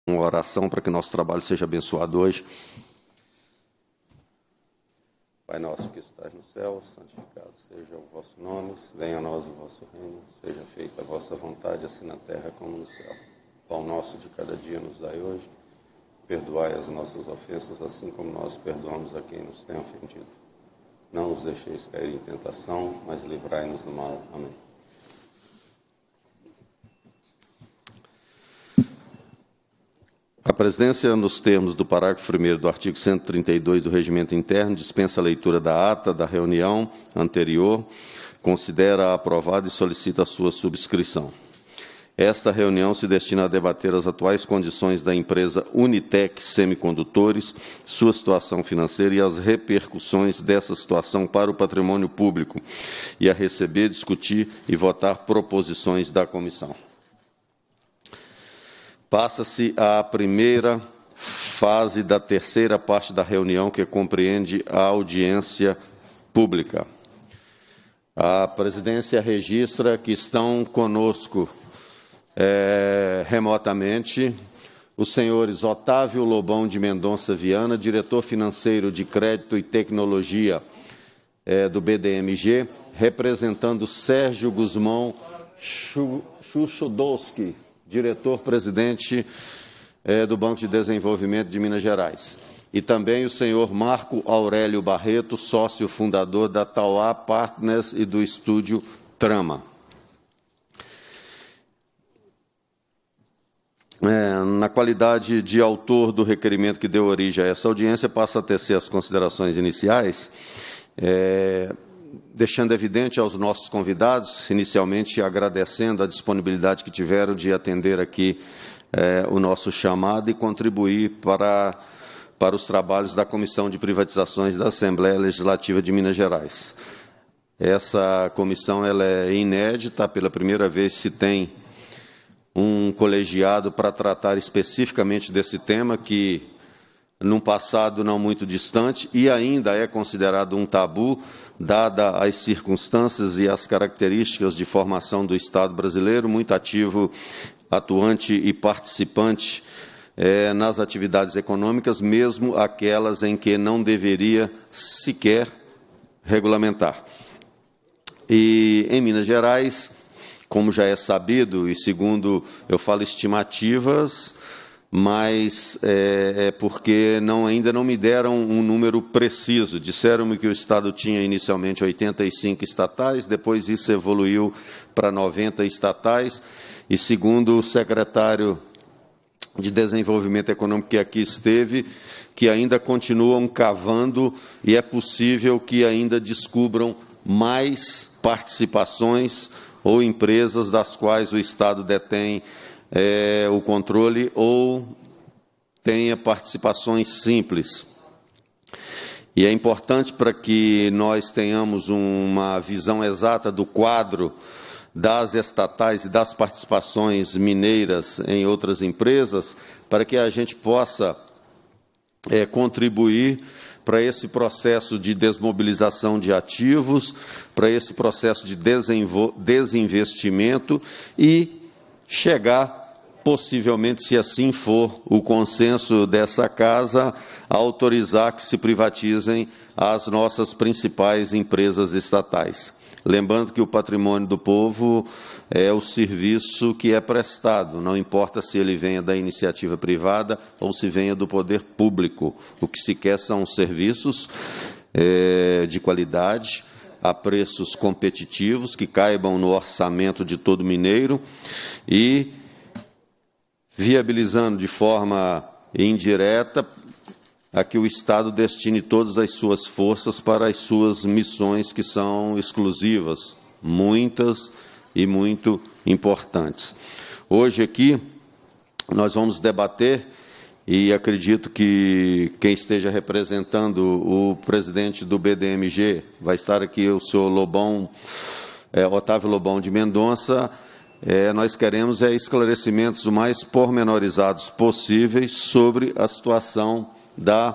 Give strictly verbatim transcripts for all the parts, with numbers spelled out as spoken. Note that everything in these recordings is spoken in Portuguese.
Uma oração para que nosso trabalho seja abençoado hoje. Pai nosso que estás no céu, santificado seja o vosso nome, venha a nós o vosso reino, seja feita a vossa vontade, assim na terra como no céu. Pão nosso de cada dia nos dai hoje, perdoai as nossas ofensas, assim como nós perdoamos a quem nos tem ofendido. Não nos deixeis cair em tentação, mas livrai-nos do mal. Amém. A presidência, nos termos do parágrafo primeiro do artigo cento e trinta e dois do Regimento Interno, dispensa a leitura da ata da reunião anterior, considera aprovada e solicita a sua subscrição. Esta reunião se destina a debater as atuais condições da empresa Unitec Semicondutores, sua situação financeira e as repercussões dessa situação para o patrimônio público, e a receber, discutir e votar proposições da comissão. Passa-se à primeira fase da terceira parte da reunião, que compreende a audiência pública. A presidência registra que estão conosco é, remotamente os senhores Otávio Lobão de Mendonça Viana, diretor financeiro de Crédito e Tecnologia é, do B D M G, representando Sérgio Guzmão Chuchodowski, diretor-presidente eh, do Banco de Desenvolvimento de Minas Gerais. E também o senhor Marco Aurélio Barreto, sócio fundador da Tauá Partners e do Estúdio Trama. É, na qualidade de autor do requerimento que deu origem a essa audiência, passo a tecer as considerações iniciais, é, deixando evidente aos nossos convidados, inicialmente agradecendo a disponibilidade que tiveram de atender aqui eh, o nosso chamado e contribuir para, para os trabalhos da Comissão de Privatizações da Assembleia Legislativa de Minas Gerais. Essa comissão ela é inédita, pela primeira vez se tem um colegiado para tratar especificamente desse tema que, num passado não muito distante, e ainda é considerado um tabu, dada as circunstâncias e as características de formação do Estado brasileiro, muito ativo, atuante e participante é, nas atividades econômicas, mesmo aquelas em que não deveria sequer regulamentar. E, em Minas Gerais, como já é sabido, e segundo, eu falo estimativas, mas é, é porque não, ainda não me deram um número preciso. Disseram-me que o Estado tinha inicialmente oitenta e cinco estatais, depois isso evoluiu para noventa estatais, e segundo o secretário de Desenvolvimento Econômico que aqui esteve, que ainda continuam cavando e é possível que ainda descubram mais participações ou empresas das quais o Estado detém É, o controle ou tenha participações simples. E é importante para que nós tenhamos uma visão exata do quadro das estatais e das participações mineiras em outras empresas, para que a gente possa é, contribuir para esse processo de desmobilização de ativos, para esse processo de desinvestimento e chegar, possivelmente, se assim for o consenso dessa Casa, a autorizar que se privatizem as nossas principais empresas estatais. Lembrando que o patrimônio do povo é o serviço que é prestado, não importa se ele venha da iniciativa privada ou se venha do poder público. O que se quer são serviços é, de qualidade, a preços competitivos, que caibam no orçamento de todo mineiro e viabilizando de forma indireta a que o Estado destine todas as suas forças para as suas missões, que são exclusivas, muitas e muito importantes. Hoje aqui nós vamos debater, e acredito que quem esteja representando o presidente do B D M G, vai estar aqui o senhor Lobão, é, Otávio Lobão de Mendonça. É, nós queremos é, esclarecimentos o mais pormenorizados possíveis sobre a situação da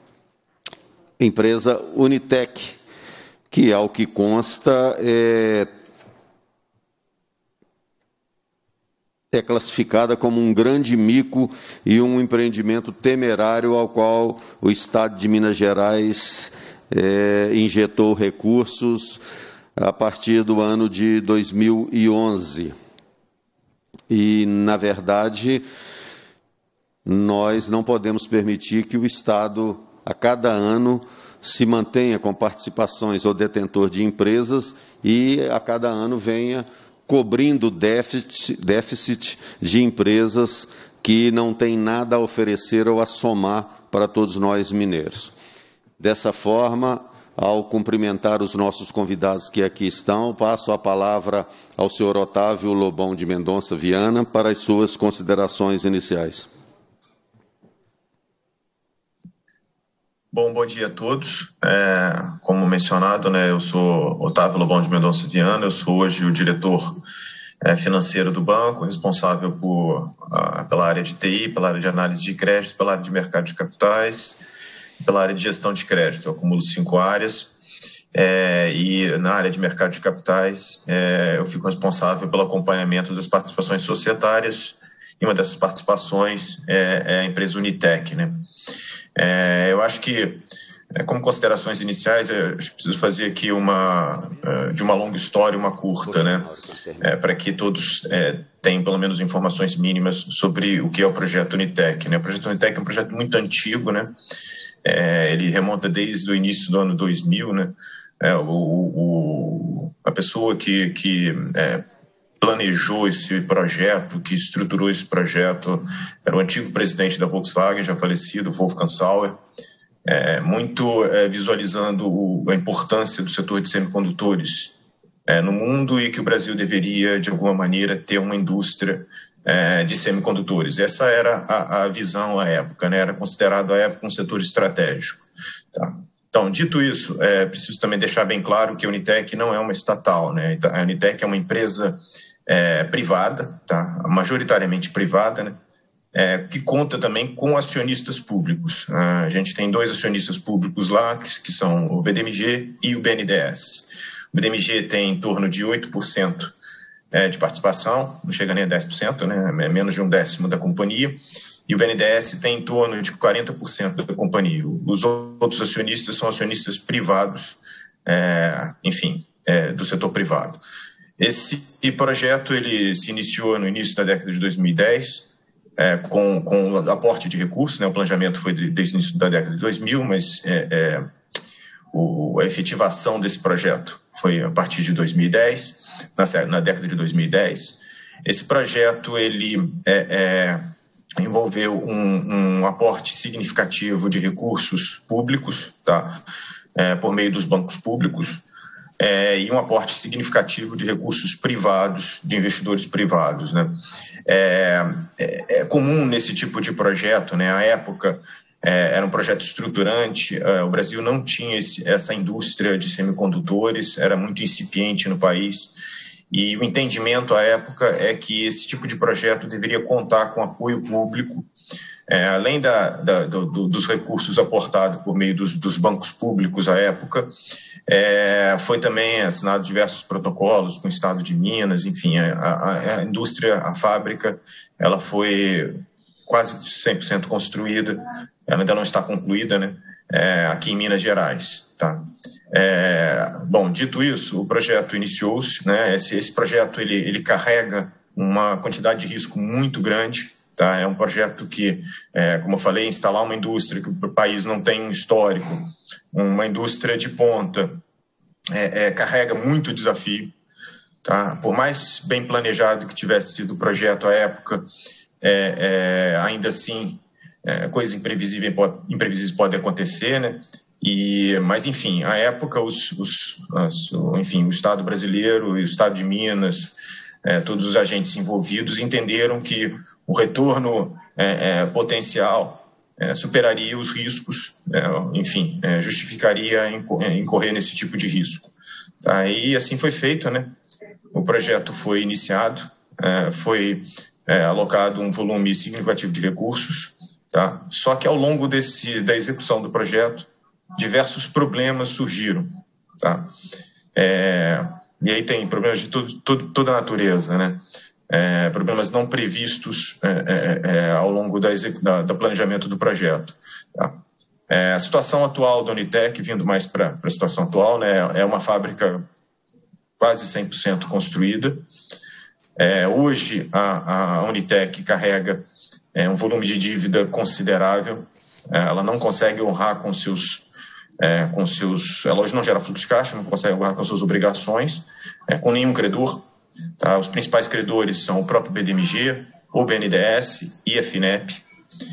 empresa Unitec, que, ao que consta, é, é classificada como um grande mico e um empreendimento temerário ao qual o Estado de Minas Gerais é, injetou recursos a partir do ano de dois mil e onze. E, na verdade, nós não podemos permitir que o Estado, a cada ano, se mantenha com participações ou detentor de empresas e, a cada ano, venha cobrindo déficit, déficit de empresas que não têm nada a oferecer ou a somar para todos nós mineiros. Dessa forma, ao cumprimentar os nossos convidados que aqui estão, passo a palavra ao senhor Otávio Lobão de Mendonça Viana para as suas considerações iniciais. Bom, bom dia a todos. É, como mencionado, né, eu sou Otávio Lobão de Mendonça Viana, eu sou hoje o diretor é, financeiro do banco, responsável por, a, pela área de T I, pela área de análise de crédito, pela área de mercado de capitais, pela área de gestão de crédito. Eu acumulo cinco áreas é, e na área de mercado de capitais é, eu fico responsável pelo acompanhamento das participações societárias e uma dessas participações é, é a empresa Unitec, né? É, eu acho que, como considerações iniciais, eu preciso fazer aqui uma, de uma longa história, uma curta, né? É, para que todos é, tenham pelo menos informações mínimas sobre o que é o projeto Unitec, né? O projeto Unitec é um projeto muito antigo, né? É, ele remonta desde o início do ano dois mil, né? É, o, o, a pessoa que, que é, planejou esse projeto, que estruturou esse projeto, era o antigo presidente da Volkswagen, já falecido, Wolfgang Sauer, é, muito é, visualizando o, a importância do setor de semicondutores é, no mundo e que o Brasil deveria, de alguma maneira, ter uma indústria é, de semicondutores. Essa era a, a visão à época, né? Era considerado à época um setor estratégico. Tá? Então, dito isso, é preciso também deixar bem claro que a Unitec não é uma estatal, né? A Unitec é uma empresa É, privada, tá? Majoritariamente privada, né? É, que conta também com acionistas públicos. A gente tem dois acionistas públicos lá, que, que são o B D M G e o B N D E S. O B D M G tem em torno de oito por cento é, de participação, não chega nem a dez por cento, né? É menos de um décimo da companhia, e o B N D E S tem em torno de quarenta por cento da companhia. Os outros acionistas são acionistas privados, é, enfim, é, do setor privado. Esse projeto ele se iniciou no início da década de dois mil e dez, é, com, com aporte de recursos, né? O planejamento foi de, desde o início da década de dois mil, mas é, é, o, a efetivação desse projeto foi a partir de dois mil e dez, na, na década de dois mil e dez. Esse projeto ele é, é, envolveu um, um aporte significativo de recursos públicos, tá? É, por meio dos bancos públicos, É, e um aporte significativo de recursos privados, de investidores privados, né? É, é, é comum nesse tipo de projeto, né? À época é, era um projeto estruturante, é, o Brasil não tinha esse, essa indústria de semicondutores, era muito incipiente no país, e o entendimento à época é que esse tipo de projeto deveria contar com apoio público, é, além da, da, do, dos recursos aportados por meio dos, dos bancos públicos à época. É, foi também assinado diversos protocolos com o Estado de Minas, enfim, a, a, a indústria, a fábrica, ela foi quase cem por cento construída, ela ainda não está concluída, né, é, aqui em Minas Gerais. Tá? É, bom, dito isso, o projeto iniciou-se, né, esse, esse projeto ele, ele carrega uma quantidade de risco muito grande. Tá? É um projeto que, é, como eu falei, instalar uma indústria que o país não tem um histórico, uma indústria de ponta, é, é, carrega muito desafio. Tá? Por mais bem planejado que tivesse sido o projeto à época, é, é, ainda assim, é, coisas imprevisíveis, pode, imprevisíveis podem acontecer, né? E, mas, enfim, à época, os, os, as, enfim, o Estado brasileiro e o Estado de Minas, é, todos os agentes envolvidos entenderam que o retorno é, é, potencial é, superaria os riscos, é, enfim, é, justificaria incorrer nesse tipo de risco. Tá? E assim foi feito, né? O projeto foi iniciado, é, foi é, alocado um volume significativo de recursos, tá? Só que ao longo desse, da execução do projeto, diversos problemas surgiram. Tá? É, e aí tem problemas de todo, todo, toda a natureza, né? é, problemas não previstos é, é, é, ao longo da, da, do planejamento do projeto. Tá? É, a situação atual da Unitec, vindo mais para a situação atual, né, é uma fábrica quase cem por cento construída. É, hoje, a, a Unitec carrega é, um volume de dívida considerável. É, ela não consegue honrar com seus... É, com seus ela hoje não gera fluxo de caixa, não consegue honrar com suas obrigações, é, com nenhum credor. Tá? Os principais credores são o próprio B D M G, o B N D E S e a FINEP.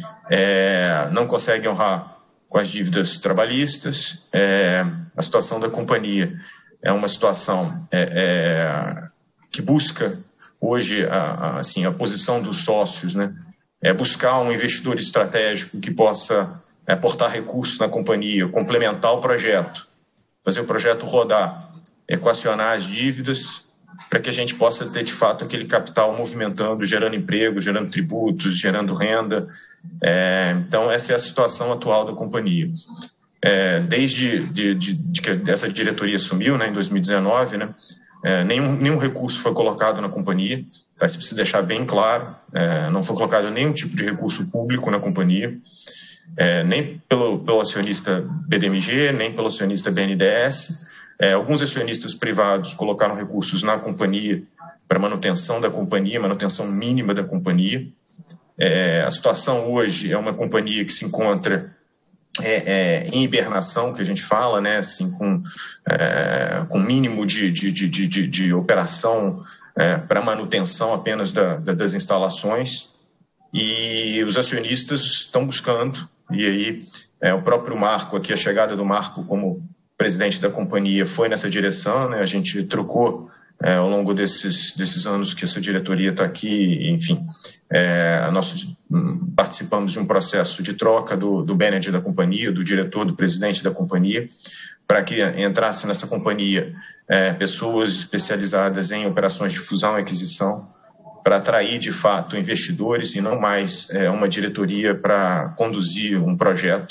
É, não consegue honrar com as dívidas trabalhistas. É, a situação da companhia é uma situação é, é, que busca hoje a, a, assim, a posição dos sócios, né? É buscar um investidor estratégico que possa é, aportar recursos na companhia, complementar o projeto, fazer o projeto rodar, equacionar as dívidas, para que a gente possa ter, de fato, aquele capital movimentando, gerando emprego, gerando tributos, gerando renda. É, então, essa é a situação atual da companhia. É, desde de, de, de que essa diretoria assumiu, né, em dois mil e dezenove, né, é, nenhum, nenhum recurso foi colocado na companhia, tá? Isso precisa deixar bem claro, é, não foi colocado nenhum tipo de recurso público na companhia, é, nem pelo, pelo acionista B D M G, nem pelo acionista B N D E S. É, alguns acionistas privados colocaram recursos na companhia para manutenção da companhia, manutenção mínima da companhia. É, a situação hoje é uma companhia que se encontra é, é, em hibernação, que a gente fala, né, assim, com, é, com mínimo de, de, de, de, de operação é, para manutenção apenas da, da, das instalações, e os acionistas estão buscando, e aí é, o próprio Marco, aqui a chegada do Marco como presidente da companhia foi nessa direção, né, a gente trocou É, ao longo desses, desses anos que essa diretoria está aqui, enfim, é, nós participamos de um processo de troca do, do manager da companhia, do diretor, do presidente da companhia, para que entrasse nessa companhia é, pessoas especializadas em operações de fusão e aquisição, para atrair, de fato, investidores e não mais é, uma diretoria para conduzir um projeto.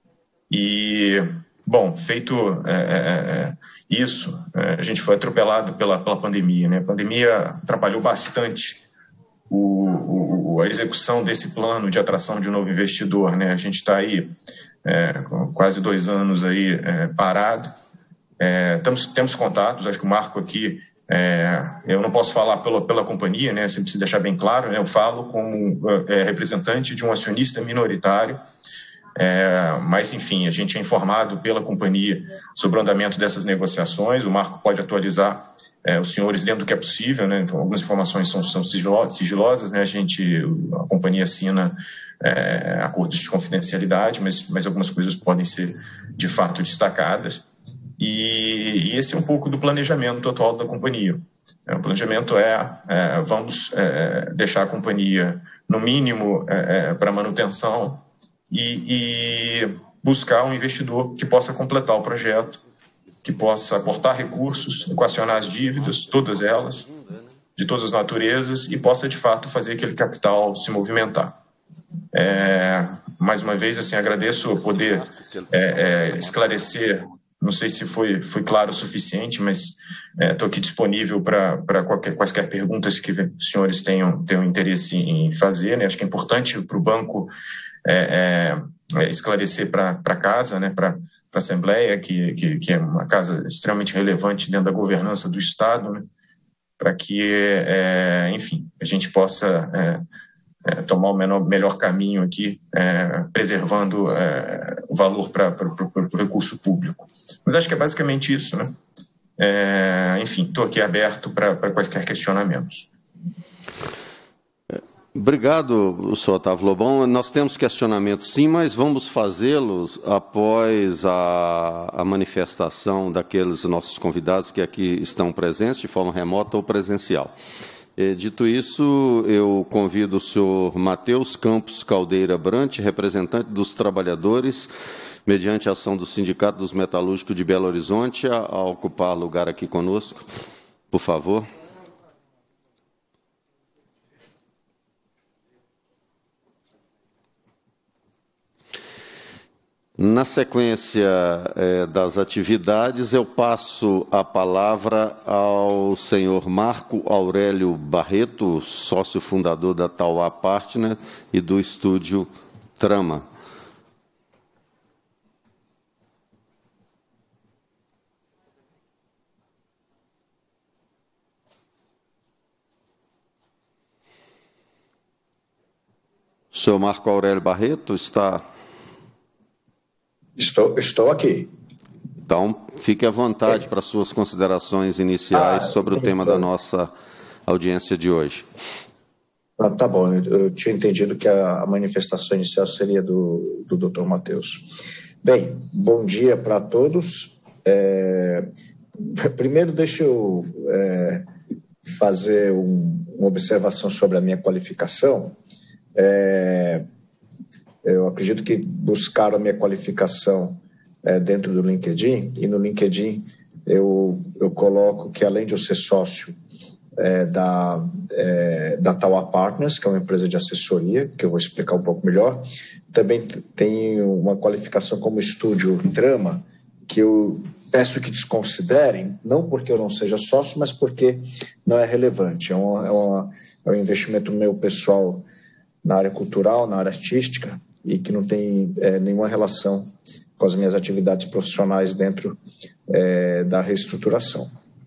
E, bom, feito é, é, isso, é, a gente foi atropelado pela, pela pandemia, né? A pandemia atrapalhou bastante o, o, a execução desse plano de atração de um novo investidor, né? A gente está aí é, com quase dois anos aí é, parado. É, temos, temos contatos, acho que o Marco aqui, é, eu não posso falar pela, pela companhia, né? Sempre preciso deixar bem claro, né? Eu falo como é, representante de um acionista minoritário. É, mas, enfim, a gente é informado pela companhia sobre o andamento dessas negociações. O Marco pode atualizar é, os senhores dentro do que é possível, né? Então, algumas informações são, são sigilosas, né? A gente, a companhia assina é, acordos de confidencialidade, mas, mas algumas coisas podem ser, de fato, destacadas. E, e esse é um pouco do planejamento atual da companhia. É, o planejamento é, é vamos é, deixar a companhia, no mínimo, é, é, para manutenção, E, e buscar um investidor que possa completar o projeto, que possa aportar recursos, equacionar as dívidas, todas elas, de todas as naturezas, e possa, de fato, fazer aquele capital se movimentar. É, mais uma vez, assim, agradeço poder é, é, esclarecer, não sei se foi, foi claro o suficiente, mas estou é, aqui disponível para quaisquer perguntas que os senhores tenham, tenham interesse em fazer, né? Acho que é importante para o banco É, é, é esclarecer para a casa, né, para a Assembleia, que, que, que é uma casa extremamente relevante dentro da governança do Estado, né, para que, é, enfim, a gente possa é, é, tomar o menor, melhor caminho aqui, é, preservando é, o valor para o recurso público. Mas acho que é basicamente isso, né? É, enfim, estou aqui aberto para quaisquer questionamentos. Obrigado, senhor Otávio Lobão. Nós temos questionamentos, sim, mas vamos fazê-los após a, a manifestação daqueles nossos convidados que aqui estão presentes, de forma remota ou presencial. E, dito isso, eu convido o senhor Matheus Campos Caldeira Brant, representante dos trabalhadores, mediante a ação do Sindicato dos Metalúrgicos de Belo Horizonte, a, a ocupar lugar aqui conosco. Por favor. Na sequência eh, das atividades, eu passo a palavra ao senhor Marco Aurélio Barreto, sócio fundador da Tauá Partner e do estúdio Trama. O senhor Marco Aurélio Barreto está... Estou, estou aqui. Então, fique à vontade é. para suas considerações iniciais ah, sobre o tema da nossa audiência de hoje. Ah, tá bom, eu, eu tinha entendido que a, a manifestação inicial seria do, do doutor Matheus. Bem, bom dia para todos. É, primeiro, deixa eu é, fazer um, uma observação sobre a minha qualificação. É, eu acredito que buscaram a minha qualificação é, dentro do LinkedIn, e no LinkedIn eu, eu coloco que, além de eu ser sócio é, da, é, da Tauá Partners, que é uma empresa de assessoria, que eu vou explicar um pouco melhor, também tenho uma qualificação como estúdio Trama, que eu peço que desconsiderem, não porque eu não seja sócio, mas porque não é relevante. É, uma, é, uma, é um investimento meu pessoal na área cultural, na área artística, e que não tem é, nenhuma relação com as minhas atividades profissionais dentro é, da reestruturação.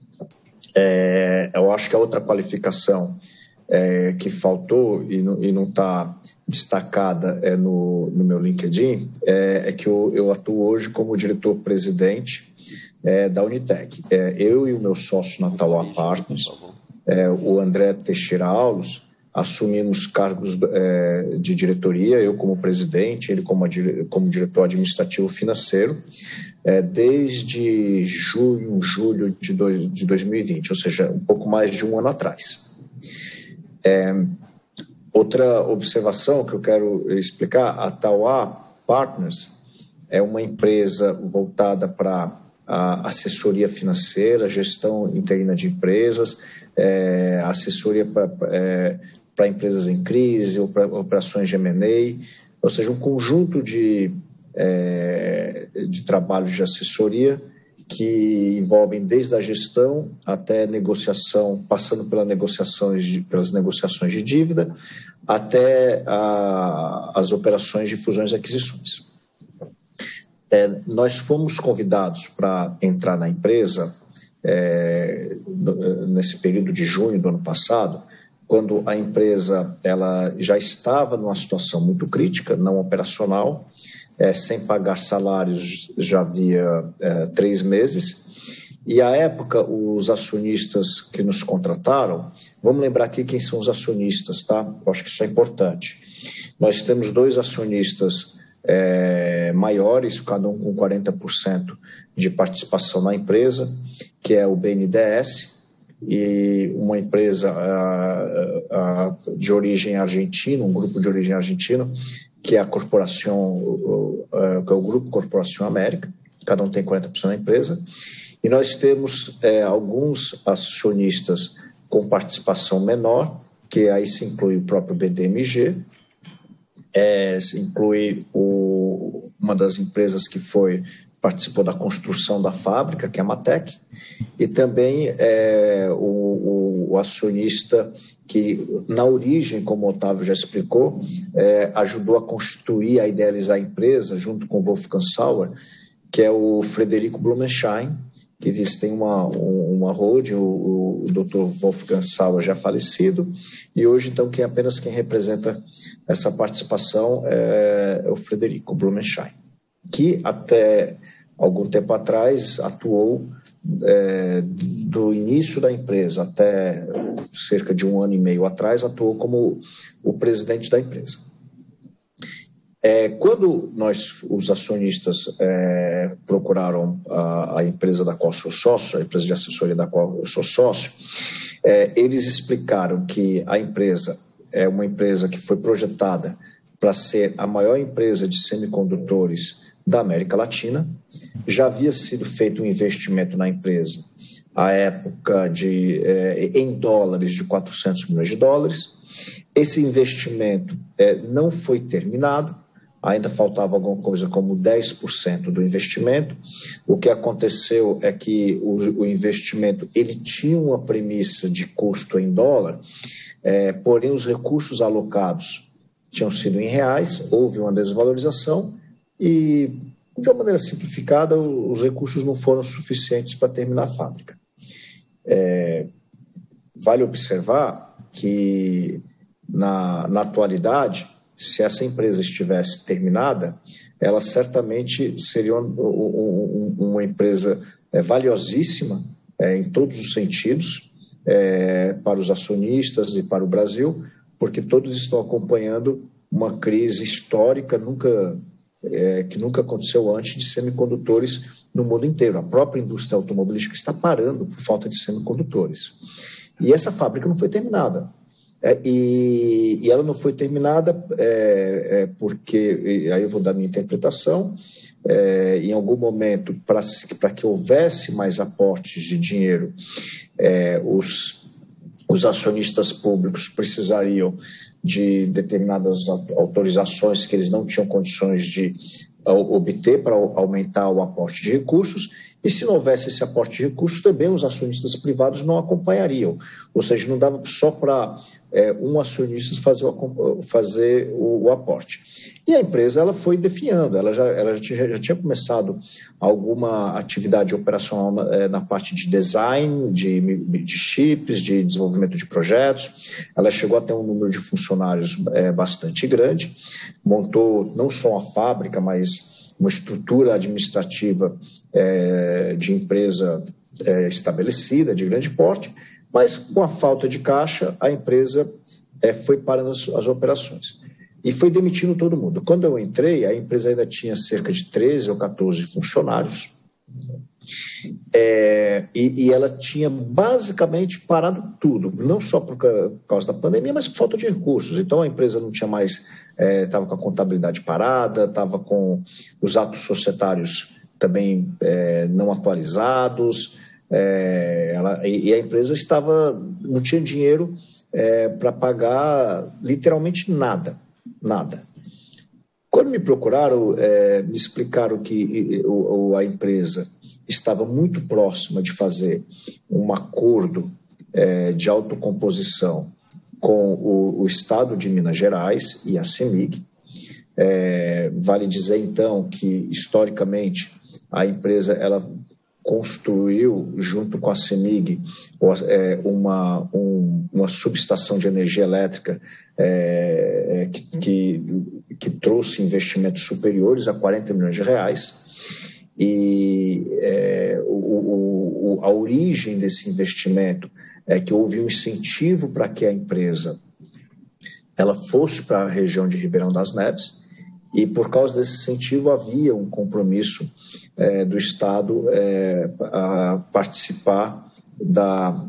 É, eu acho que a outra qualificação é, que faltou e não está destacada é, no, no meu LinkedIn é, é que eu, eu atuo hoje como diretor-presidente é, da Unitec. É, eu e o meu sócio na Tauá Partners, é, o André Teixeira Aulos, assumimos cargos é, de diretoria, eu como presidente, ele como, como diretor administrativo financeiro, é, desde junho, julho de, dois, de dois mil e vinte, ou seja, um pouco mais de um ano atrás. É, outra observação que eu quero explicar, a Tauá Partners é uma empresa voltada para a assessoria financeira, gestão interna de empresas, é, assessoria para... É, para empresas em crise ou para operações de M and A, ou seja, um conjunto de, é, de trabalhos de assessoria que envolvem desde a gestão até negociação, passando pela negociações de, pelas negociações de dívida, até a, as operações de fusões e aquisições. É, nós fomos convidados para entrar na empresa é, nesse período de junho do ano passado, quando a empresa ela já estava numa situação muito crítica, não operacional, é, sem pagar salários já havia é, três meses. E, à época, os acionistas que nos contrataram, vamos lembrar aqui quem são os acionistas, tá? Eu acho que isso é importante. Nós temos dois acionistas é, maiores, cada um com quarenta por cento de participação na empresa, que é o B N D E S, e uma empresa uh, uh, de origem argentina, um grupo de origem argentina, que é a Corporação, uh, uh, que é o Grupo Corporação América, cada um tem quarenta por cento da empresa, e nós temos uh, alguns acionistas com participação menor, que aí se inclui o próprio B D M G, é, se inclui o, uma das empresas que foi... participou da construção da fábrica, que é a Matec, e também é, o, o, o acionista que, na origem, como o Otávio já explicou, é, ajudou a constituir, a idealizar a empresa, junto com o Wolfgang Sauer, que é o Frederico Blumenschein, que diz, tem uma, uma holding, o, o doutor Wolfgang Sauer já falecido, e hoje, então, quem apenas quem representa essa participação é, é o Frederico Blumenschein, que até algum tempo atrás atuou é, do início da empresa até cerca de um ano e meio atrás, atuou como o presidente da empresa. É, quando nós, os acionistas, é, procuraram a, a empresa da qual sou sócio, a empresa de assessoria da qual eu sou sócio, é, eles explicaram que a empresa é uma empresa que foi projetada para ser a maior empresa de semicondutores da América Latina. Já havia sido feito um investimento na empresa à época de, eh, em dólares de quatrocentos milhões de dólares. Esse investimento eh, não foi terminado. ainda faltava alguma coisa como dez por cento do investimento. O que aconteceu é que o, o investimento ele tinha uma premissa de custo em dólar, é, porém os recursos alocados tinham sido em reais, houve uma desvalorização e, de uma maneira simplificada, os recursos não foram suficientes para terminar a fábrica. É, vale observar que, na, na atualidade, se essa empresa estivesse terminada, ela certamente seria uma, uma empresa valiosíssima é, em todos os sentidos, é, para os acionistas e para o Brasil, porque todos estão acompanhando uma crise histórica nunca, é, que nunca aconteceu antes de semicondutores no mundo inteiro. A própria indústria automobilística está parando por falta de semicondutores. E essa fábrica não foi terminada. É, e, e ela não foi terminada é, é, porque, aí eu vou dar minha interpretação, é, em algum momento, para que houvesse mais aportes de dinheiro, é, os, os acionistas públicos precisariam de determinadas autorizações que eles não tinham condições de obter para aumentar o aporte de recursos, e se não houvesse esse aporte de recursos, também os acionistas privados não acompanhariam, ou seja, não dava só para é, um acionista fazer, o, fazer o, o aporte. E a empresa ela foi definhando, ela já, ela já, tinha, já tinha começado alguma atividade operacional é, na parte de design, de, de chips, de desenvolvimento de projetos, ela chegou a ter um número de funcionários é, bastante grande, montou não só a fábrica, mas uma estrutura administrativa é, de empresa é, estabelecida, de grande porte, mas com a falta de caixa, a empresa é, foi parando as, as operações. E foi demitindo todo mundo. Quando eu entrei, a empresa ainda tinha cerca de treze ou quatorze funcionários, é, e, e ela tinha basicamente parado tudo, não só por causa da pandemia, mas por falta de recursos. Então a empresa não tinha mais, estava é, com a contabilidade parada, estava com os atos societários também é, não atualizados, é, ela, e, e a empresa estava, não tinha dinheiro é, para pagar literalmente nada, nada. Quando me procuraram, é, me explicaram que o, a empresa estava muito próxima de fazer um acordo é, de autocomposição com o, o Estado de Minas Gerais e a CEMIG. É, vale dizer, então, que, historicamente, a empresa ela construiu, junto com a CEMIG, uma, um, uma subestação de energia elétrica é, que, que, que trouxe investimentos superiores a quarenta milhões de reais. E é, o, o, a origem desse investimento é que houve um incentivo para que a empresa ela fosse para a região de Ribeirão das Neves, e por causa desse incentivo havia um compromisso é, do Estado é, a participar da,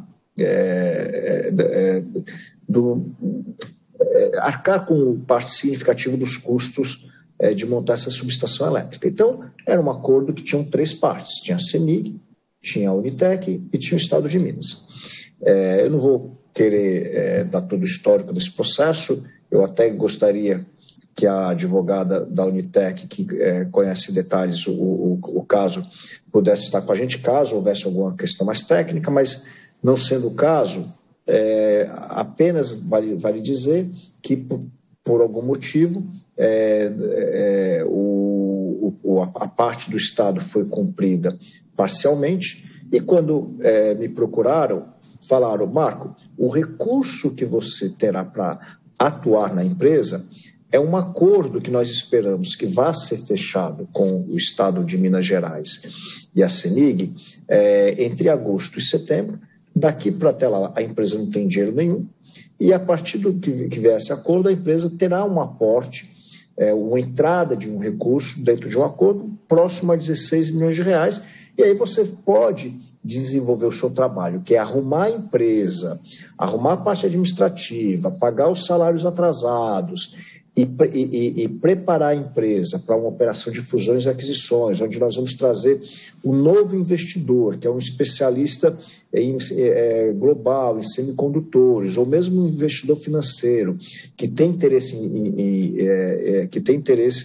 é, é, do é, arcar com parte significativa dos custos é, de montar essa subestação elétrica. Então, era um acordo que tinha três partes, tinha a CEMIG, tinha a Unitec e tinha o Estado de Minas. É, eu não vou querer é, dar todo o histórico desse processo, eu até gostaria que a advogada da Unitec, que é, conhece detalhes o, o, o caso, pudesse estar com a gente, caso houvesse alguma questão mais técnica, mas não sendo o caso, é, apenas vale, vale dizer que, por, por algum motivo, é, é, o, o, a parte do Estado foi cumprida parcialmente, e quando é, me procuraram, falaram: Marco, o recurso que você terá para atuar na empresa é um acordo que nós esperamos que vá ser fechado com o Estado de Minas Gerais e a CEMIG é, entre agosto e setembro. Daqui para até lá a empresa não tem dinheiro nenhum, e a partir do que, que vier esse acordo, a empresa terá um aporte, é, uma entrada de um recurso dentro de um acordo próximo a dezesseis milhões de reais, e aí você pode desenvolver o seu trabalho, que é arrumar a empresa, arrumar a parte administrativa, pagar os salários atrasados, E, e, e preparar a empresa para uma operação de fusões e aquisições, onde nós vamos trazer um novo investidor, que é um especialista em, é, global em semicondutores, ou mesmo um investidor financeiro que tem interesse, em, em, é, é, que tem interesse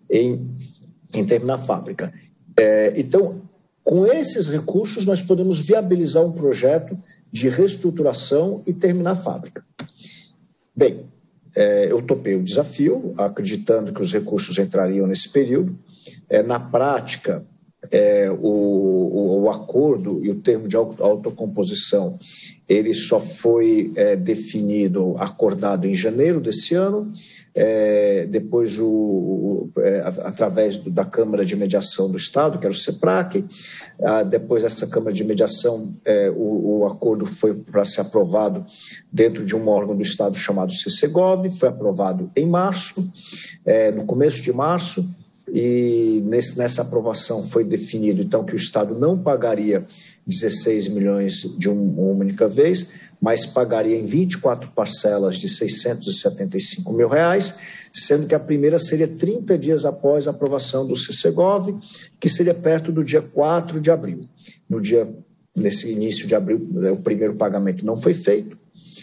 em, em terminar a fábrica. É, então, com esses recursos, nós podemos viabilizar um projeto de reestruturação e terminar a fábrica. Bem, é, eu topei o desafio, acreditando que os recursos entrariam nesse período. É, na prática, é, o, o, o acordo e o termo de autocomposição, ele só foi é, definido, acordado em janeiro desse ano, é, depois, o, o, é, através do, da Câmara de Mediação do Estado, que era o CEPRAC, ah, depois dessa Câmara de Mediação, é, o, o acordo foi para ser aprovado dentro de um órgão do Estado chamado CECEGOV, foi aprovado em março, é, no começo de março, e nesse, nessa aprovação foi definido, então, que o Estado não pagaria dezesseis milhões de um, uma única vez, mas pagaria em vinte e quatro parcelas de seiscentos e setenta e cinco mil reais, sendo que a primeira seria trinta dias após a aprovação do CECEGOV, que seria perto do dia quatro de abril. No dia, nesse início de abril, o primeiro pagamento não foi feito,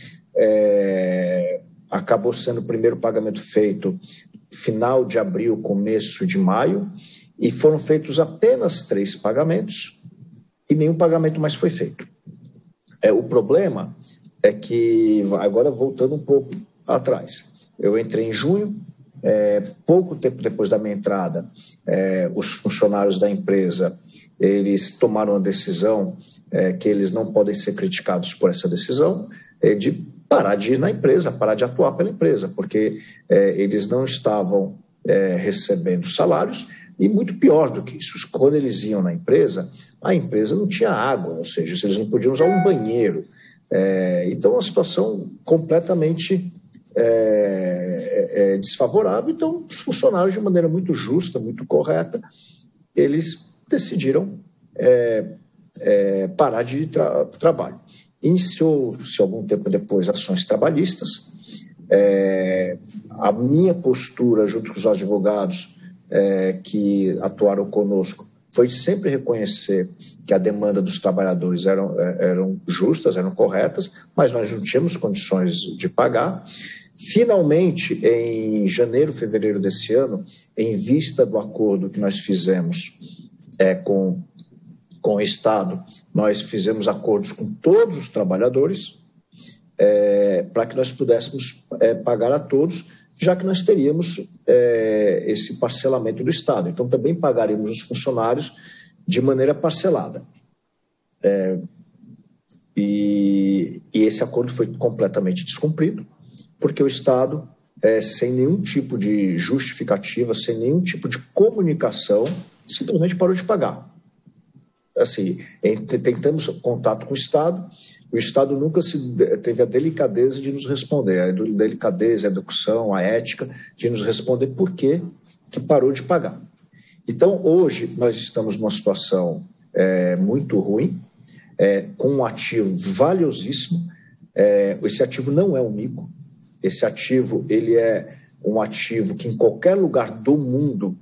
é, acabou sendo o primeiro pagamento feito final de abril, começo de maio, e foram feitos apenas três pagamentos e nenhum pagamento mais foi feito. É, o problema é que, agora voltando um pouco atrás, eu entrei em junho, é, pouco tempo depois da minha entrada, é, os funcionários da empresa, eles tomaram a decisão é, que eles não podem ser criticados por essa decisão, é, de parar de ir na empresa, parar de atuar pela empresa, porque é, eles não estavam é, recebendo salários, e muito pior do que isso, quando eles iam na empresa, a empresa não tinha água, ou seja, eles não podiam usar um banheiro. É, então, uma situação completamente é, é, desfavorável. Então, os funcionários, de maneira muito justa, muito correta, eles decidiram é, é, parar de ir para o trabalho. Iniciou-se algum tempo depois ações trabalhistas. É, a minha postura junto com os advogados é, que atuaram conosco foi sempre reconhecer que a demanda dos trabalhadores eram, eram justas, eram corretas, mas nós não tínhamos condições de pagar. Finalmente, em janeiro, fevereiro desse ano, em vista do acordo que nós fizemos é, com com o Estado, nós fizemos acordos com todos os trabalhadores é, para que nós pudéssemos é, pagar a todos, já que nós teríamos é, esse parcelamento do Estado. Então, também pagaríamos os funcionários de maneira parcelada. É, e, e esse acordo foi completamente descumprido, porque o Estado, é, sem nenhum tipo de justificativa, sem nenhum tipo de comunicação, simplesmente parou de pagar. Assim, tentamos contato com o Estado, o Estado nunca se teve a delicadeza de nos responder, a delicadeza, a educação, a ética, de nos responder por que que parou de pagar. Então, hoje, nós estamos numa situação é, muito ruim, é, com um ativo valiosíssimo. É, esse ativo não é um mico, esse ativo ele é um ativo que em qualquer lugar do mundo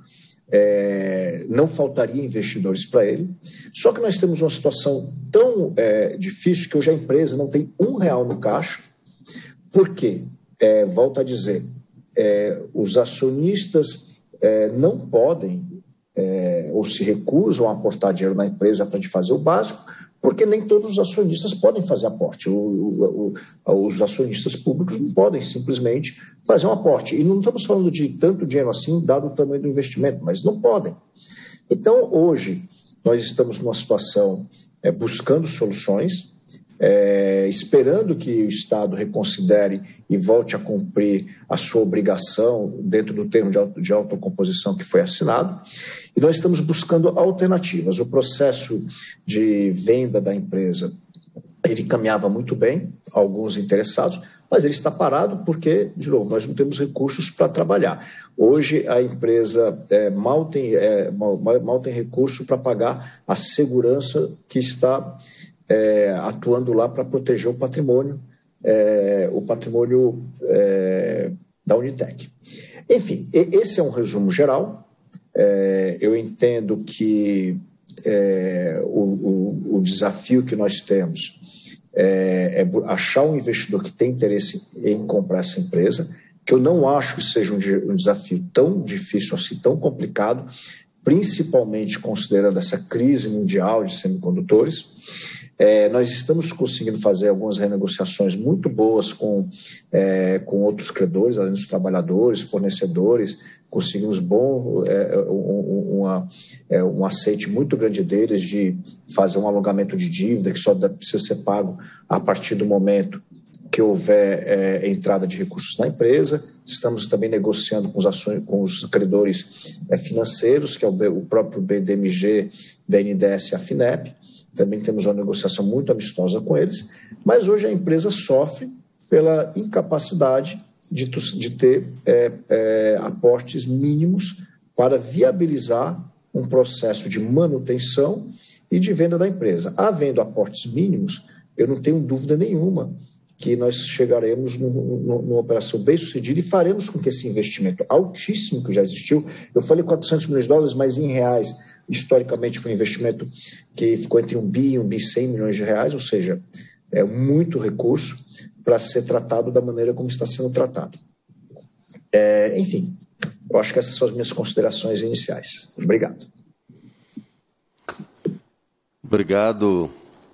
É, não faltaria investidores para ele, só que nós temos uma situação tão é, difícil que hoje a empresa não tem um real no caixa, porque, é, volto a dizer, é, os acionistas é, não podem é, ou se recusam a aportar dinheiro na empresa para fazer o básico, porque nem todos os acionistas podem fazer aporte. O, o, o, os acionistas públicos não podem simplesmente fazer um aporte. E não estamos falando de tanto dinheiro assim, dado o tamanho do investimento, mas não podem. Então, hoje, nós estamos numa situação é, buscando soluções, é, esperando que o Estado reconsidere e volte a cumprir a sua obrigação dentro do termo de, auto, de autocomposição que foi assinado. E nós estamos buscando alternativas. O processo de venda da empresa, ele caminhava muito bem, alguns interessados, mas ele está parado porque, de novo, nós não temos recursos para trabalhar. Hoje, a empresa é, mal, tem, é, mal, mal tem recurso para pagar a segurança que está é, atuando lá para proteger o patrimônio, é, o patrimônio é, da Unitec. Enfim, esse é um resumo geral. É, eu entendo que é, o, o, o desafio que nós temos é, é achar um investidor que tem interesse em comprar essa empresa, que eu não acho que seja um, um desafio tão difícil assim, tão complicado, principalmente considerando essa crise mundial de semicondutores. É, nós estamos conseguindo fazer algumas renegociações muito boas com, é, com outros credores, além dos trabalhadores, fornecedores, conseguimos bom, é, um, uma, é, um aceite muito grande deles de fazer um alongamento de dívida que só precisa ser pago a partir do momento que houver é, entrada de recursos na empresa. Estamos também negociando com os, ações, com os credores é, financeiros, que é o, B, o próprio B D M G, B N D E S e a FINEP. Também temos uma negociação muito amistosa com eles, mas hoje a empresa sofre pela incapacidade de, de ter é, é, aportes mínimos para viabilizar um processo de manutenção e de venda da empresa. Havendo aportes mínimos, eu não tenho dúvida nenhuma que nós chegaremos numa operação bem sucedida e faremos com que esse investimento altíssimo que já existiu, eu falei quatrocentos milhões de dólares, mas em reais, historicamente foi um investimento que ficou entre um bi e um bi cem milhões de reais, ou seja, é muito recurso para ser tratado da maneira como está sendo tratado. É, enfim, eu acho que essas são as minhas considerações iniciais. Obrigado. Obrigado,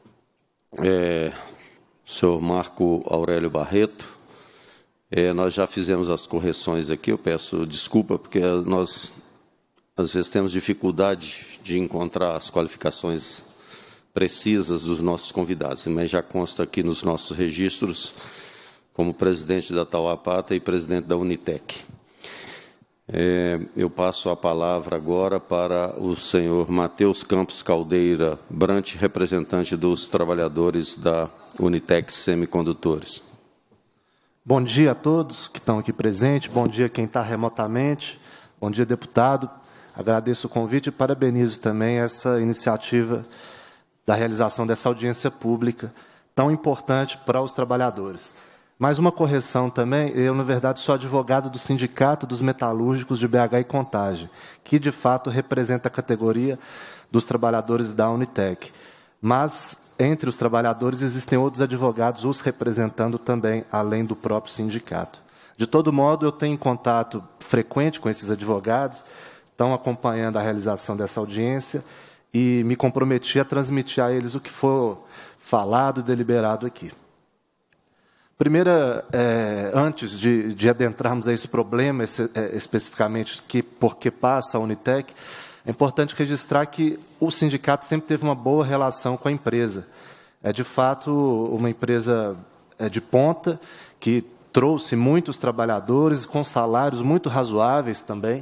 é, senhor Marco Aurélio Barreto. É, nós já fizemos as correções aqui, eu peço desculpa, porque nós, às vezes, temos dificuldade de encontrar as qualificações precisas dos nossos convidados, mas já consta aqui nos nossos registros como presidente da Tauá Pata e presidente da Unitec. É, eu passo a palavra agora para o senhor Matheus Campos Caldeira Brant, representante dos trabalhadores da Unitec Semicondutores. Bom dia a todos que estão aqui presentes, bom dia quem está remotamente, bom dia, deputado. Agradeço o convite e parabenizo também essa iniciativa da realização dessa audiência pública tão importante para os trabalhadores. Mais uma correção também, eu, na verdade, sou advogado do Sindicato dos Metalúrgicos de B H e Contagem, que, de fato, representa a categoria dos trabalhadores da Unitec. Mas, entre os trabalhadores, existem outros advogados os representando também, além do próprio sindicato. De todo modo, eu tenho contato frequente com esses advogados, estão acompanhando a realização dessa audiência e me comprometi a transmitir a eles o que for falado e deliberado aqui. Primeira, é, antes de, de adentrarmos a esse problema, esse, é, especificamente, que, por que passa a Unitec, é importante registrar que o sindicato sempre teve uma boa relação com a empresa. É, de fato, uma empresa é, de ponta, que trouxe muitos trabalhadores, com salários muito razoáveis também,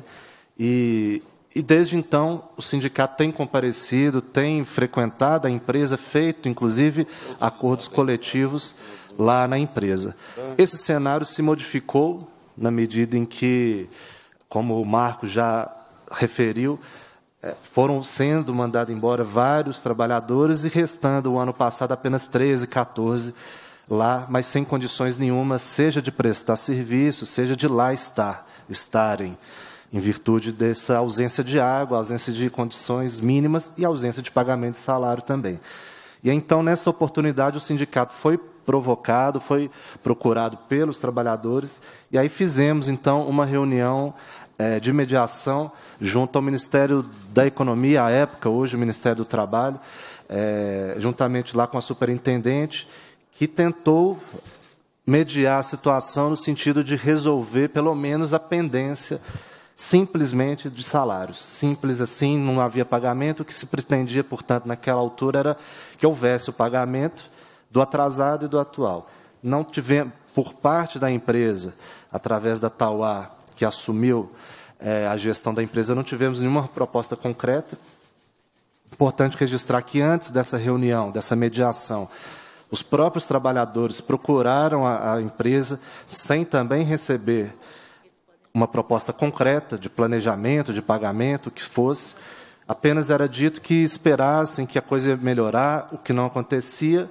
e, e desde então o sindicato tem comparecido, tem frequentado a empresa, feito, inclusive, acordos coletivos lá na empresa. Esse cenário se modificou na medida em que, como o Marco já referiu, foram sendo mandados embora vários trabalhadores e restando o ano passado apenas treze, quatorze lá, mas sem condições nenhuma, seja de prestar serviço, seja de lá estar, estarem, em virtude dessa ausência de água, ausência de condições mínimas e ausência de pagamento de salário também. E então, nessa oportunidade, o sindicato foi provocado, foi procurado pelos trabalhadores, e aí fizemos, então, uma reunião é, de mediação junto ao Ministério da Economia, à época, hoje o Ministério do Trabalho, é, juntamente lá com a superintendente, que tentou mediar a situação no sentido de resolver, pelo menos, a pendência simplesmente de salários. Simples assim, não havia pagamento. O que se pretendia, portanto, naquela altura, era que houvesse o pagamento do atrasado e do atual. Não tivemos, por parte da empresa, através da Tauá, que assumiu é, a gestão da empresa, não tivemos nenhuma proposta concreta. Importante registrar que, antes dessa reunião, dessa mediação, os próprios trabalhadores procuraram a, a empresa, sem também receber uma proposta concreta de planejamento, de pagamento, o que fosse. Apenas era dito que esperassem que a coisa ia melhorar, o que não acontecia,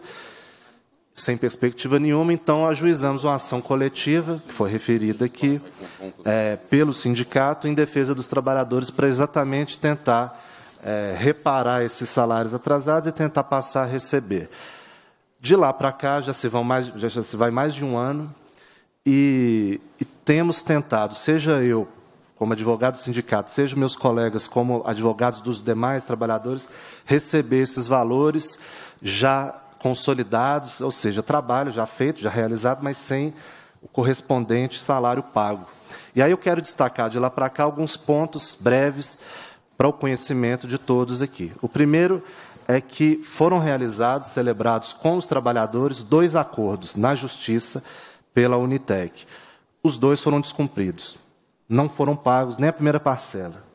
sem perspectiva nenhuma. Então, ajuizamos uma ação coletiva, que foi referida aqui, é, pelo sindicato, em defesa dos trabalhadores, para exatamente tentar é, reparar esses salários atrasados e tentar passar a receber. De lá para cá, já se, vão mais, já se vai mais de um ano, e, e temos tentado, seja eu, como advogado do sindicato, seja meus colegas como advogados dos demais trabalhadores, receber esses valores já consolidados, ou seja, trabalho já feito, já realizado, mas sem o correspondente salário pago. E aí eu quero destacar de lá para cá alguns pontos breves para o conhecimento de todos aqui. O primeiro é que foram realizados, celebrados com os trabalhadores, dois acordos na Justiça pela Unitec. Os dois foram descumpridos. Não foram pagos nem a primeira parcela.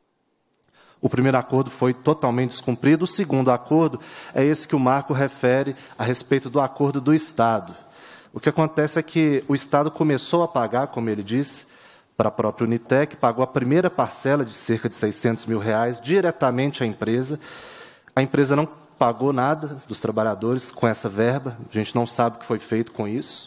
O primeiro acordo foi totalmente descumprido. O segundo acordo é esse que o Marco refere a respeito do acordo do Estado. O que acontece é que o Estado começou a pagar, como ele disse, para a própria Unitec, pagou a primeira parcela de cerca de seiscentos mil reais diretamente à empresa. A empresa não pagou nada dos trabalhadores com essa verba, a gente não sabe o que foi feito com isso.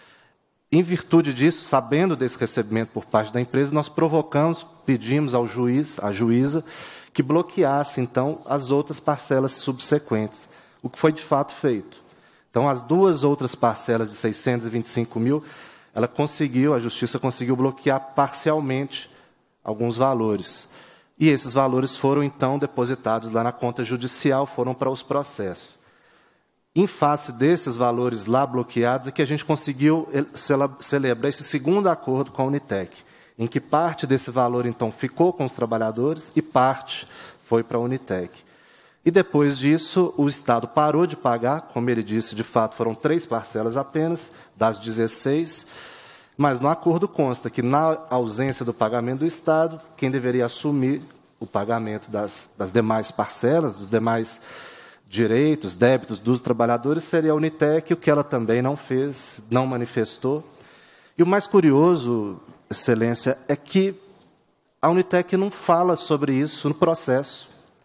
Em virtude disso, sabendo desse recebimento por parte da empresa, nós provocamos, pedimos ao juiz, à juíza, que bloqueasse, então, as outras parcelas subsequentes, o que foi de fato feito. Então, as duas outras parcelas de seiscentos e vinte e cinco mil, ela conseguiu, a Justiça conseguiu bloquear parcialmente alguns valores. E esses valores foram, então, depositados lá na conta judicial, foram para os processos. Em face desses valores lá bloqueados, é que a gente conseguiu celebrar esse segundo acordo com a Unitec, em que parte desse valor, então, ficou com os trabalhadores e parte foi para a Unitec. E depois disso, o Estado parou de pagar, como ele disse, de fato, foram três parcelas apenas, das dezesseis, mas no acordo consta que, na ausência do pagamento do Estado, quem deveria assumir o pagamento das, das demais parcelas, dos demais direitos, débitos dos trabalhadores, seria a Unitec, o que ela também não fez, não manifestou. E o mais curioso, Excelência, é que a Unitec não fala sobre isso no processo.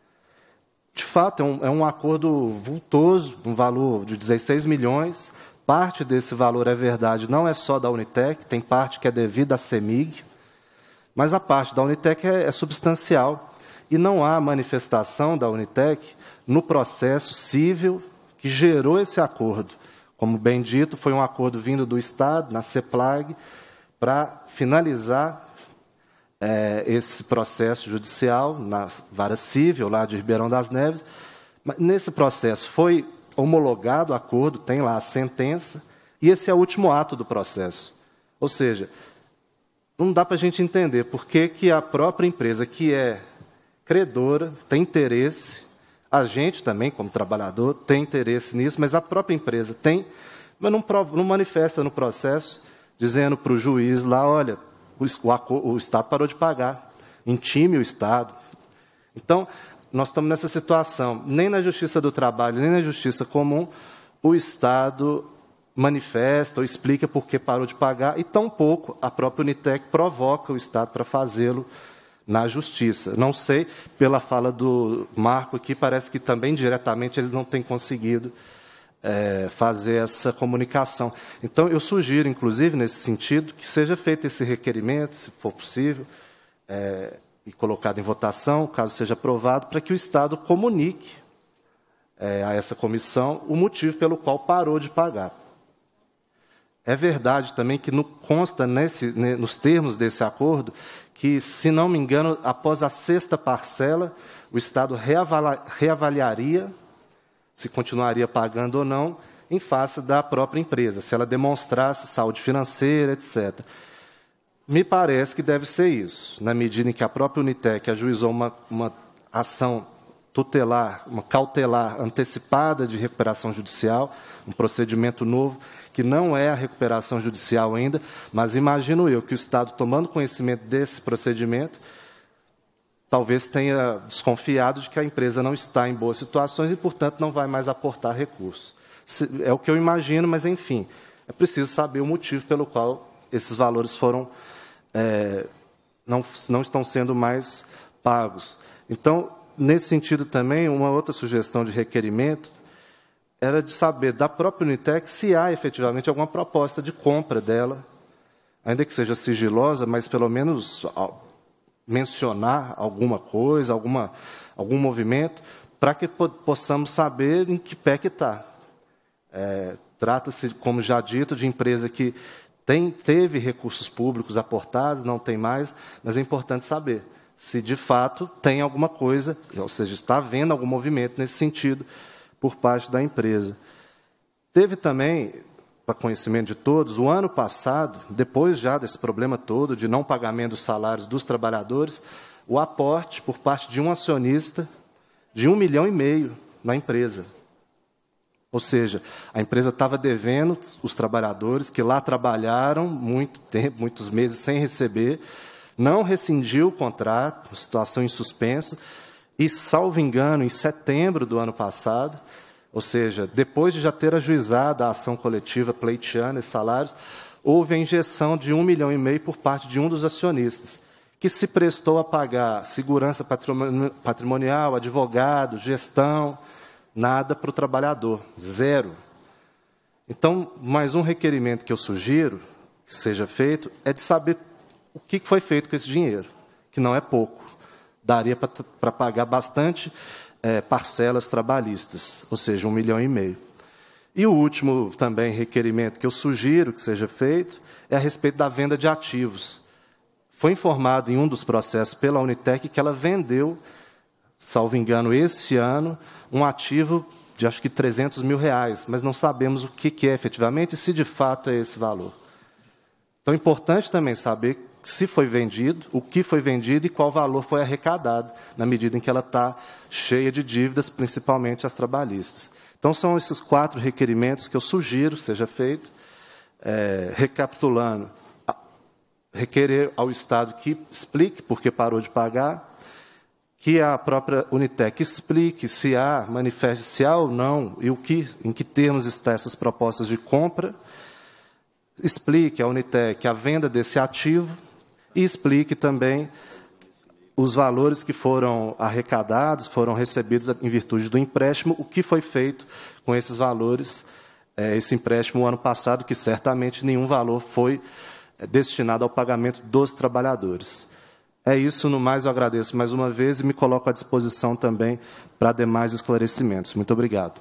De fato, é um, é um acordo vultoso, um valor de dezesseis milhões. Parte desse valor, é verdade, não é só da Unitec, tem parte que é devida à CEMIG, mas a parte da Unitec é, é substancial. E não há manifestação da Unitec no processo civil que gerou esse acordo. Como bem dito, foi um acordo vindo do Estado, na CEPLAG, para finalizar é, esse processo judicial na vara civil, lá de Ribeirão das Neves. Mas nesse processo foi homologado o acordo, tem lá a sentença, e esse é o último ato do processo. Ou seja, não dá para a gente entender por que, que a própria empresa, que é credora, tem interesse, a gente também, como trabalhador, tem interesse nisso, mas a própria empresa tem, mas não, não manifesta no processo, dizendo para o juiz lá, olha, o, o, o Estado parou de pagar, intime o Estado. Então, nós estamos nessa situação, nem na Justiça do Trabalho, nem na Justiça Comum, o Estado manifesta ou explica por que parou de pagar, e tampouco a própria Unitec provoca o Estado para fazê-lo na Justiça. Não sei, pela fala do Marco aqui, parece que também diretamente ele não tem conseguido é, fazer essa comunicação. Então, eu sugiro, inclusive, nesse sentido, que seja feito esse requerimento, se for possível, é, e colocado em votação, caso seja aprovado, para que o Estado comunique é, a essa comissão o motivo pelo qual parou de pagar. É verdade também que no, consta nesse, nos termos desse acordo que, se não me engano, após a sexta parcela, o Estado reavalia, reavaliaria se continuaria pagando ou não em face da própria empresa, se ela demonstrasse saúde financeira, etcétera. Me parece que deve ser isso, na medida em que a própria Unitec ajuizou uma, uma ação tutelar, uma cautelar antecipada de recuperação judicial, um procedimento novo, que não é a recuperação judicial ainda, mas imagino eu que o Estado, tomando conhecimento desse procedimento, talvez tenha desconfiado de que a empresa não está em boas situações e, portanto, não vai mais aportar recursos. É o que eu imagino, mas, enfim, é preciso saber o motivo pelo qual esses valores foram, é, não, não estão sendo mais pagos. Então, nesse sentido também, uma outra sugestão de requerimento era de saber da própria Unitec se há efetivamente alguma proposta de compra dela, ainda que seja sigilosa, mas pelo menos mencionar alguma coisa, alguma, algum movimento, para que possamos saber em que pé que está. É, trata-se, como já dito, de empresa que Tem, teve recursos públicos aportados, não tem mais, mas é importante saber se, de fato, tem alguma coisa, ou seja, está havendo algum movimento nesse sentido por parte da empresa. Teve também, para conhecimento de todos, o ano passado, depois já desse problema todo de não pagamento dos salários dos trabalhadores, o aporte por parte de um acionista de um milhão e meio na empresa. Ou seja, a empresa estava devendo os trabalhadores que lá trabalharam muito tempo, muitos meses sem receber, não rescindiu o contrato, situação em suspenso, e, salvo engano, em setembro do ano passado, ou seja, depois de já ter ajuizado a ação coletiva pleiteando esses salários, houve a injeção de um milhão e meio por parte de um dos acionistas, que se prestou a pagar segurança patrimonial, advogado, gestão, nada para o trabalhador, zero. Então, mais um requerimento que eu sugiro que seja feito é de saber o que foi feito com esse dinheiro, que não é pouco. Daria para pagar bastante é, parcelas trabalhistas, ou seja, um milhão e meio. E o último também requerimento que eu sugiro que seja feito é a respeito da venda de ativos. Foi informado em um dos processos pela Unitec que ela vendeu, salvo engano, esse ano, um ativo de acho que trezentos mil reais, mas não sabemos o que, que é efetivamente e se de fato é esse valor. Então é importante também saber se foi vendido, o que foi vendido e qual valor foi arrecadado, na medida em que ela está cheia de dívidas, principalmente as trabalhistas. Então são esses quatro requerimentos que eu sugiro seja feito, é, recapitulando, requerer ao Estado que explique por que parou de pagar, que a própria Unitec explique se há, manifeste se há ou não, e o que, em que termos estão essas propostas de compra, explique à Unitec a venda desse ativo e explique também os valores que foram arrecadados, foram recebidos em virtude do empréstimo, o que foi feito com esses valores, é, esse empréstimo o ano passado, que certamente nenhum valor foi destinado ao pagamento dos trabalhadores. É isso, no mais eu agradeço mais uma vez e me coloco à disposição também para demais esclarecimentos. Muito obrigado.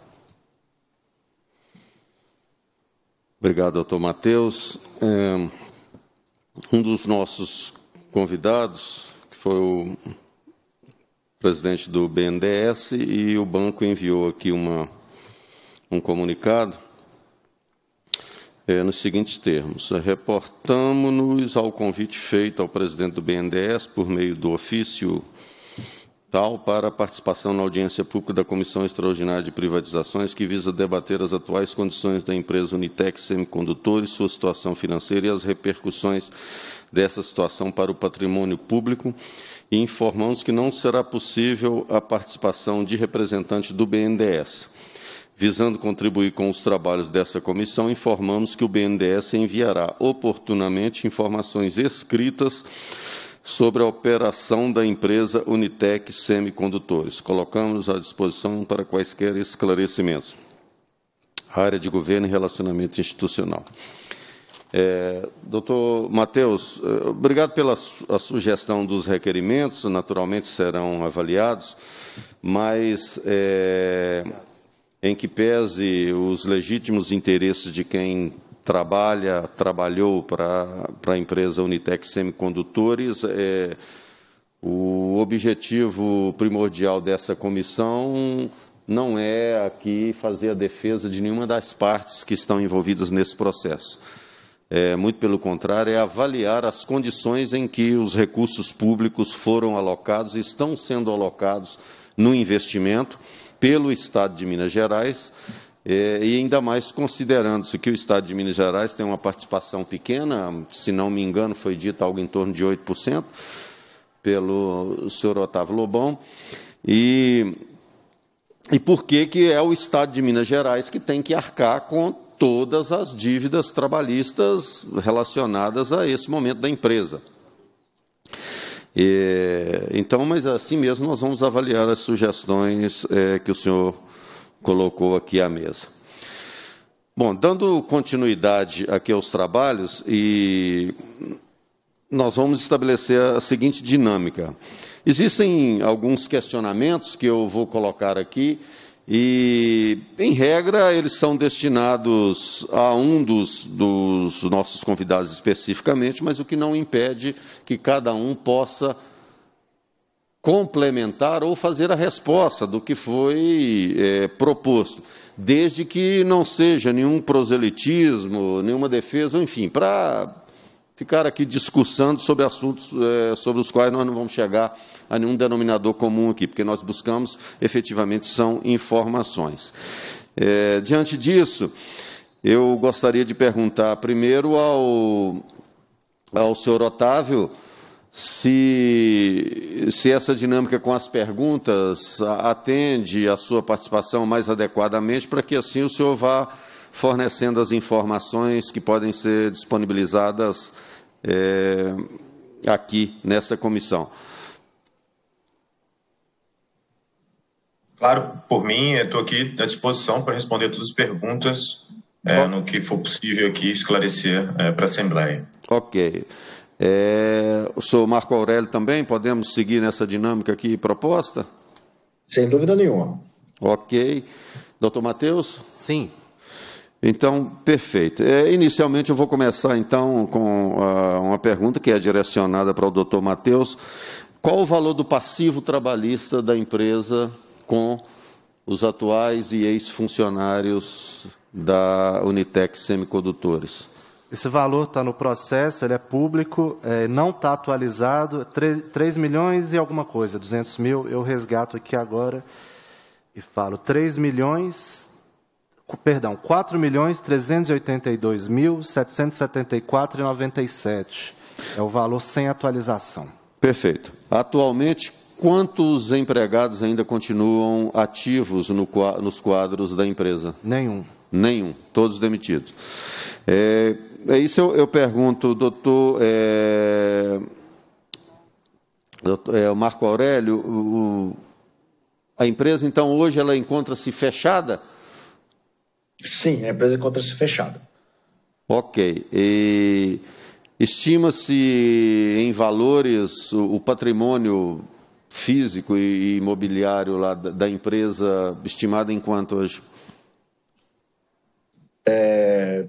Obrigado, doutor Matheus. É, um dos nossos convidados, que foi o presidente do B N D E S, e o banco enviou aqui uma, um comunicado É, nos seguintes termos: reportamo-nos ao convite feito ao presidente do B N D E S por meio do ofício tal para a participação na audiência pública da Comissão Extraordinária de Privatizações, que visa debater as atuais condições da empresa Unitec Semicondutores, sua situação financeira e as repercussões dessa situação para o patrimônio público, e informamos que não será possível a participação de representantes do B N D E S. Visando contribuir com os trabalhos dessa comissão, informamos que o B N D E S enviará oportunamente informações escritas sobre a operação da empresa Unitec Semicondutores. Colocamos à disposição para quaisquer esclarecimentos. Área de Governo e Relacionamento Institucional. É, doutor Matheus, obrigado pela su a sugestão dos requerimentos, naturalmente serão avaliados, mas... É, em que pese os legítimos interesses de quem trabalha, trabalhou para, para a empresa Unitec Semicondutores, é, o objetivo primordial dessa comissão não é aqui fazer a defesa de nenhuma das partes que estão envolvidas nesse processo. É, muito pelo contrário, é avaliar as condições em que os recursos públicos foram alocados e estão sendo alocados no investimento pelo Estado de Minas Gerais, eh, e ainda mais considerando-se que o Estado de Minas Gerais tem uma participação pequena, se não me engano, foi dito algo em torno de oito por cento, pelo senhor Otávio Lobão, e, e por que que é o Estado de Minas Gerais que tem que arcar com todas as dívidas trabalhistas relacionadas a esse momento da empresa. E, então, mas assim mesmo nós vamos avaliar as sugestões é, que o senhor colocou aqui à mesa. Bom, dando continuidade aqui aos trabalhos, e nós vamos estabelecer a seguinte dinâmica. Existem alguns questionamentos que eu vou colocar aqui e, em regra, eles são destinados a um dos, dos nossos convidados especificamente, mas o que não impede que cada um possa complementar ou fazer a resposta do que foi é, proposto, desde que não seja nenhum proselitismo, nenhuma defesa, enfim, para ficar aqui discussando sobre assuntos é, sobre os quais nós não vamos chegar a nenhum denominador comum aqui, porque nós buscamos, efetivamente, são informações. É, diante disso, eu gostaria de perguntar primeiro ao, ao senhor Otávio se, se essa dinâmica com as perguntas atende a sua participação mais adequadamente, para que assim o senhor vá fornecendo as informações que podem ser disponibilizadas é, aqui nessa comissão. Claro, por mim, estou aqui à disposição para responder todas as perguntas, é, no que for possível aqui esclarecer é, para a Assembleia. Ok. É, o senhor Marco Aurélio também, podemos seguir nessa dinâmica aqui proposta? Sem dúvida nenhuma. Ok. Doutor Matheus? Sim. Então, perfeito. É, inicialmente, eu vou começar, então, com uh, uma pergunta que é direcionada para o doutor Matheus. Qual o valor do passivo trabalhista da empresa com os atuais e ex-funcionários da Unitec Semicondutores? Esse valor está no processo, ele é público, é, não está atualizado, três milhões e alguma coisa, duzentos mil, eu resgato aqui agora e falo três milhões... Perdão, quatro milhões trezentos e oitenta e dois mil setecentos e setenta e quatro reais e noventa e sete centavos. É o valor sem atualização. Perfeito. Atualmente, quantos empregados ainda continuam ativos no, nos quadros da empresa? Nenhum. Nenhum. Todos demitidos. É, é isso eu, eu pergunto, doutor, é, doutor é, o Marco Aurélio, o, a empresa, então, hoje, ela encontra-se fechada? Sim, a empresa encontra-se fechada. Ok. E estima-se em valores o, o patrimônio físico e imobiliário lá da, da empresa estimado em quanto hoje? É...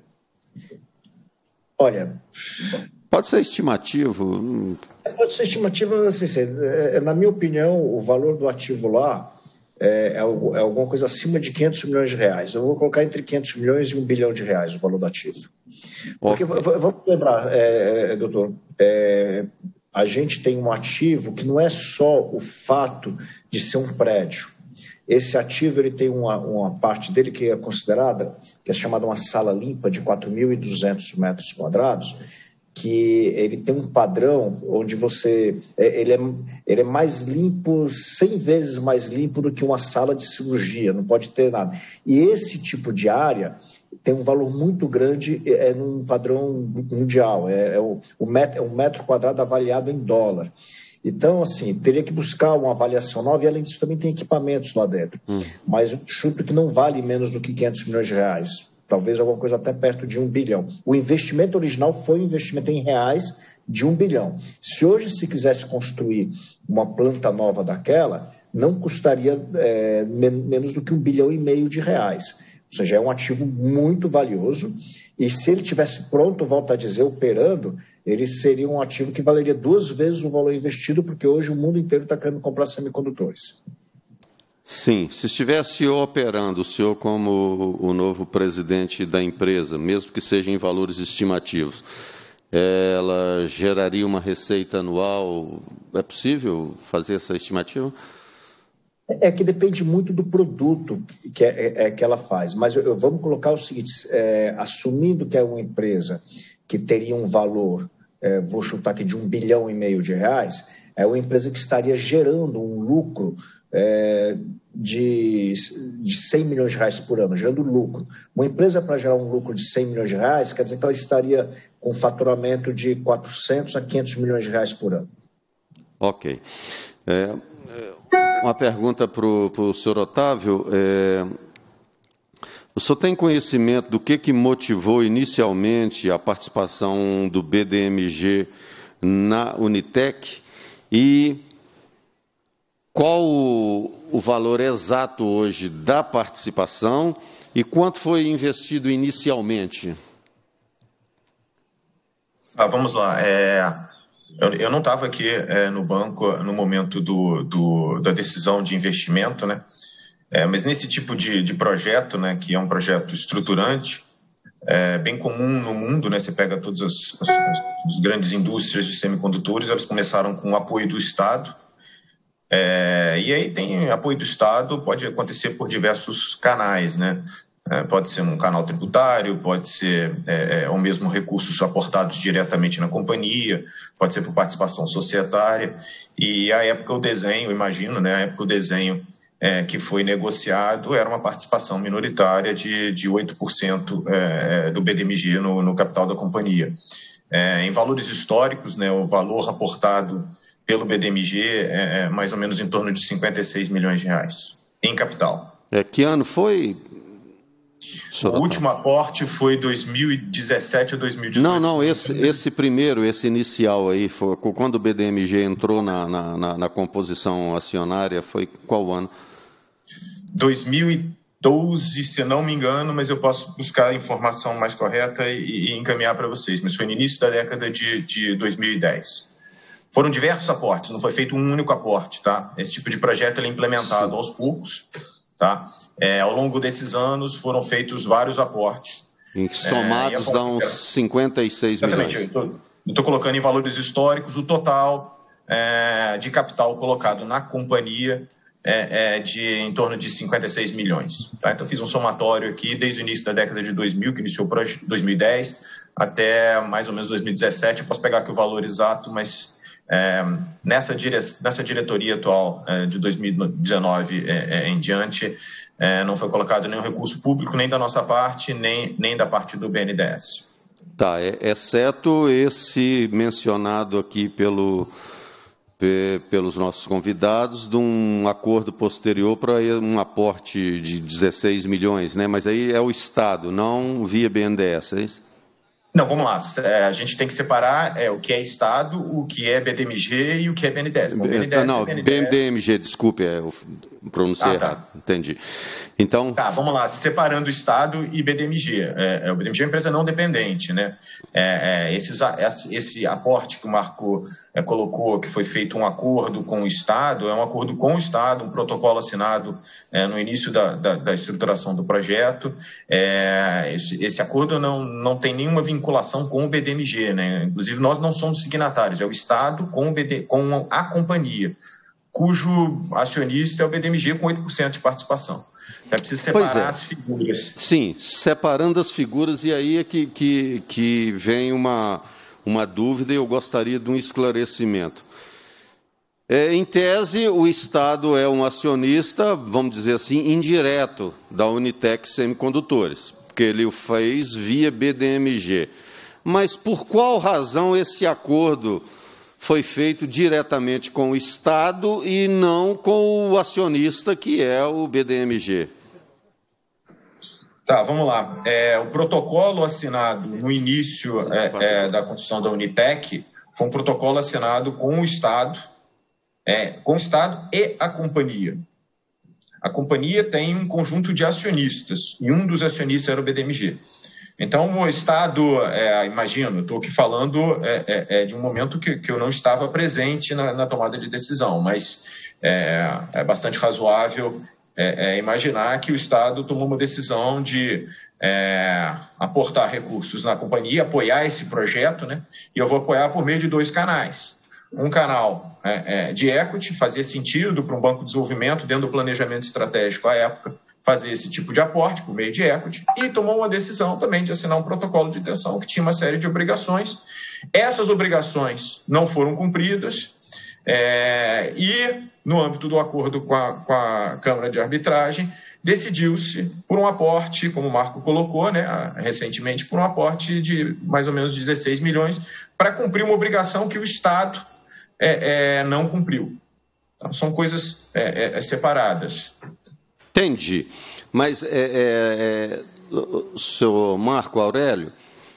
Olha... Pode ser estimativo? Pode ser estimativo, assim, na minha opinião, o valor do ativo lá É, é alguma coisa acima de quinhentos milhões de reais. Eu vou colocar entre quinhentos milhões e um bilhão de reais o valor do ativo. Porque, okay. Vamos lembrar, é, doutor, é, a gente tem um ativo que não é só o fato de ser um prédio. Esse ativo ele tem uma, uma parte dele que é considerada, que é chamada uma sala limpa de quatro mil e duzentos metros quadrados, que ele tem um padrão onde você... Ele é, ele é mais limpo, cem vezes mais limpo do que uma sala de cirurgia, não pode ter nada. E esse tipo de área tem um valor muito grande é, num padrão mundial, é, é, o, o metro, é um metro quadrado avaliado em dólar. Então, assim, teria que buscar uma avaliação nova e, além disso, também tem equipamentos lá dentro. Hum. Mas eu chuto que não vale menos do que quinhentos milhões de reais. Talvez alguma coisa até perto de um bilhão. O investimento original foi um investimento em reais de um bilhão. Se hoje se quisesse construir uma planta nova daquela, não custaria é, men menos do que um bilhão e meio de reais. Ou seja, é um ativo muito valioso e se ele tivesse pronto, volto a dizer, operando, ele seria um ativo que valeria duas vezes o valor investido, porque hoje o mundo inteiro está querendo comprar semicondutores. Sim, se estivesse operando, o senhor como o novo presidente da empresa, mesmo que seja em valores estimativos, ela geraria uma receita anual? É possível fazer essa estimativa? É que depende muito do produto que, é, é, que ela faz, mas eu, eu, vamos colocar o seguinte, é, assumindo que é uma empresa que teria um valor, é, vou chutar aqui, de um bilhão e meio de reais, é uma empresa que estaria gerando um lucro É, de, de cem milhões de reais por ano, gerando lucro. Uma empresa, para gerar um lucro de cem milhões de reais, quer dizer que ela estaria com faturamento de quatrocentos a quinhentos milhões de reais por ano. Ok. É, uma pergunta para o senhor Otávio. É, o senhor tem conhecimento do que, que motivou inicialmente a participação do B D M G na Unitec e qual o, o valor exato hoje da participação e quanto foi investido inicialmente? Ah, vamos lá. É, eu, eu não estava aqui é, no banco no momento do, do, da decisão de investimento, né? É, mas nesse tipo de, de projeto, né, que é um projeto estruturante, é bem comum no mundo, né? Você pega todas as, as, as grandes indústrias de semicondutores, elas começaram com o apoio do Estado. É, e aí tem apoio do Estado, pode acontecer por diversos canais, né? É, pode ser um canal tributário, pode ser é, é, ou mesmo recursos aportados diretamente na companhia, pode ser por participação societária. E à época o desenho, imagino, né? À época o desenho é, que foi negociado era uma participação minoritária de, de oito por cento é, do B D M G no, no capital da companhia. É, em valores históricos, né? O valor aportado pelo B D M G é mais ou menos em torno de cinquenta e seis milhões de reais em capital. É, que ano foi? O último aporte foi dois mil e dezessete ou dois mil e dezoito. Não, não, esse, esse primeiro, esse inicial aí, foi, quando o B D M G entrou na, na, na, na composição acionária, foi qual ano? dois mil e doze, se não me engano, mas eu posso buscar a informação mais correta e, e encaminhar para vocês, mas foi no início da década de, de dois mil e dez. Foram diversos aportes, não foi feito um único aporte, tá? Esse tipo de projeto ele é implementado Sim. aos poucos, tá? É, ao longo desses anos foram feitos vários aportes. Em somados é, dão cinquenta e seis milhões. Eu estou colocando em valores históricos o total é, de capital colocado na companhia é, é de em torno de cinquenta e seis milhões. Tá? Então fiz um somatório aqui desde o início da década de dois mil, que iniciou em dois mil e dez, até mais ou menos dois mil e dezessete. Eu posso pegar aqui o valor exato, mas É, nessa, dire... nessa diretoria atual é, de dois mil e dezenove é, é, em diante, é, não foi colocado nenhum recurso público, nem da nossa parte, nem, nem da parte do B N D E S. Tá, é, exceto esse mencionado aqui pelo, pe, pelos nossos convidados, de um acordo posterior para um aporte de dezesseis milhões, né? Mas aí é o Estado, não via B N D E S, é isso? Não, vamos lá. A gente tem que separar é, o que é Estado, o que é B D M G e o que é B N D E S. Bom, B N D E S não, é B N D E S. B D M G, desculpe, é, eu pronunciei ah, tá. errado. Entendi. Então... Tá, vamos lá. Separando o Estado e B D M G. É, é, o B D M G é uma empresa não dependente, né? É, é, esses, esse aporte que o Marco é, colocou, que foi feito um acordo com o Estado, é um acordo com o Estado, um protocolo assinado é, no início da, da, da estruturação do projeto. É, esse, esse acordo não, não tem nenhuma vinculação com o B D M G, né? Inclusive, nós não somos signatários, é o Estado com, o B D, com a companhia, cujo acionista é o B D M G com oito por cento de participação. É preciso separar é. as figuras. Sim, separando as figuras, e aí é que, que, que vem uma, uma dúvida e eu gostaria de um esclarecimento. É, em tese, o Estado é um acionista, vamos dizer assim, indireto da Unitec Semicondutores, porque ele o fez via B D M G. Mas por qual razão esse acordo foi feito diretamente com o Estado e não com o acionista, que é o B D M G? Tá, vamos lá. É, o protocolo assinado no início é, é, da construção da Unitec foi um protocolo assinado com o Estado, é, com o Estado e a companhia. A companhia tem um conjunto de acionistas, e um dos acionistas era o B D M G. Então, o Estado, é, imagino, estou aqui falando é, é, é de um momento que, que eu não estava presente na, na tomada de decisão, mas é, é bastante razoável é, é imaginar que o Estado tomou uma decisão de é, aportar recursos na companhia, apoiar esse projeto, né? E eu vou apoiar por meio de dois canais. Um canal é, é, de equity, fazia sentido para um banco de desenvolvimento, dentro do planejamento estratégico à época, fazer esse tipo de aporte por meio de equity, e tomou uma decisão também de assinar um protocolo de intenção que tinha uma série de obrigações. Essas obrigações não foram cumpridas, é, e no âmbito do acordo com a, com a Câmara de Arbitragem, decidiu-se por um aporte, como o Marco colocou, né, recentemente, por um aporte de mais ou menos dezesseis milhões, para cumprir uma obrigação que o Estado é, é, não cumpriu. Então, são coisas é, é, separadas. Entendi. Mas, é, é, é, senhor Marco Aurélio,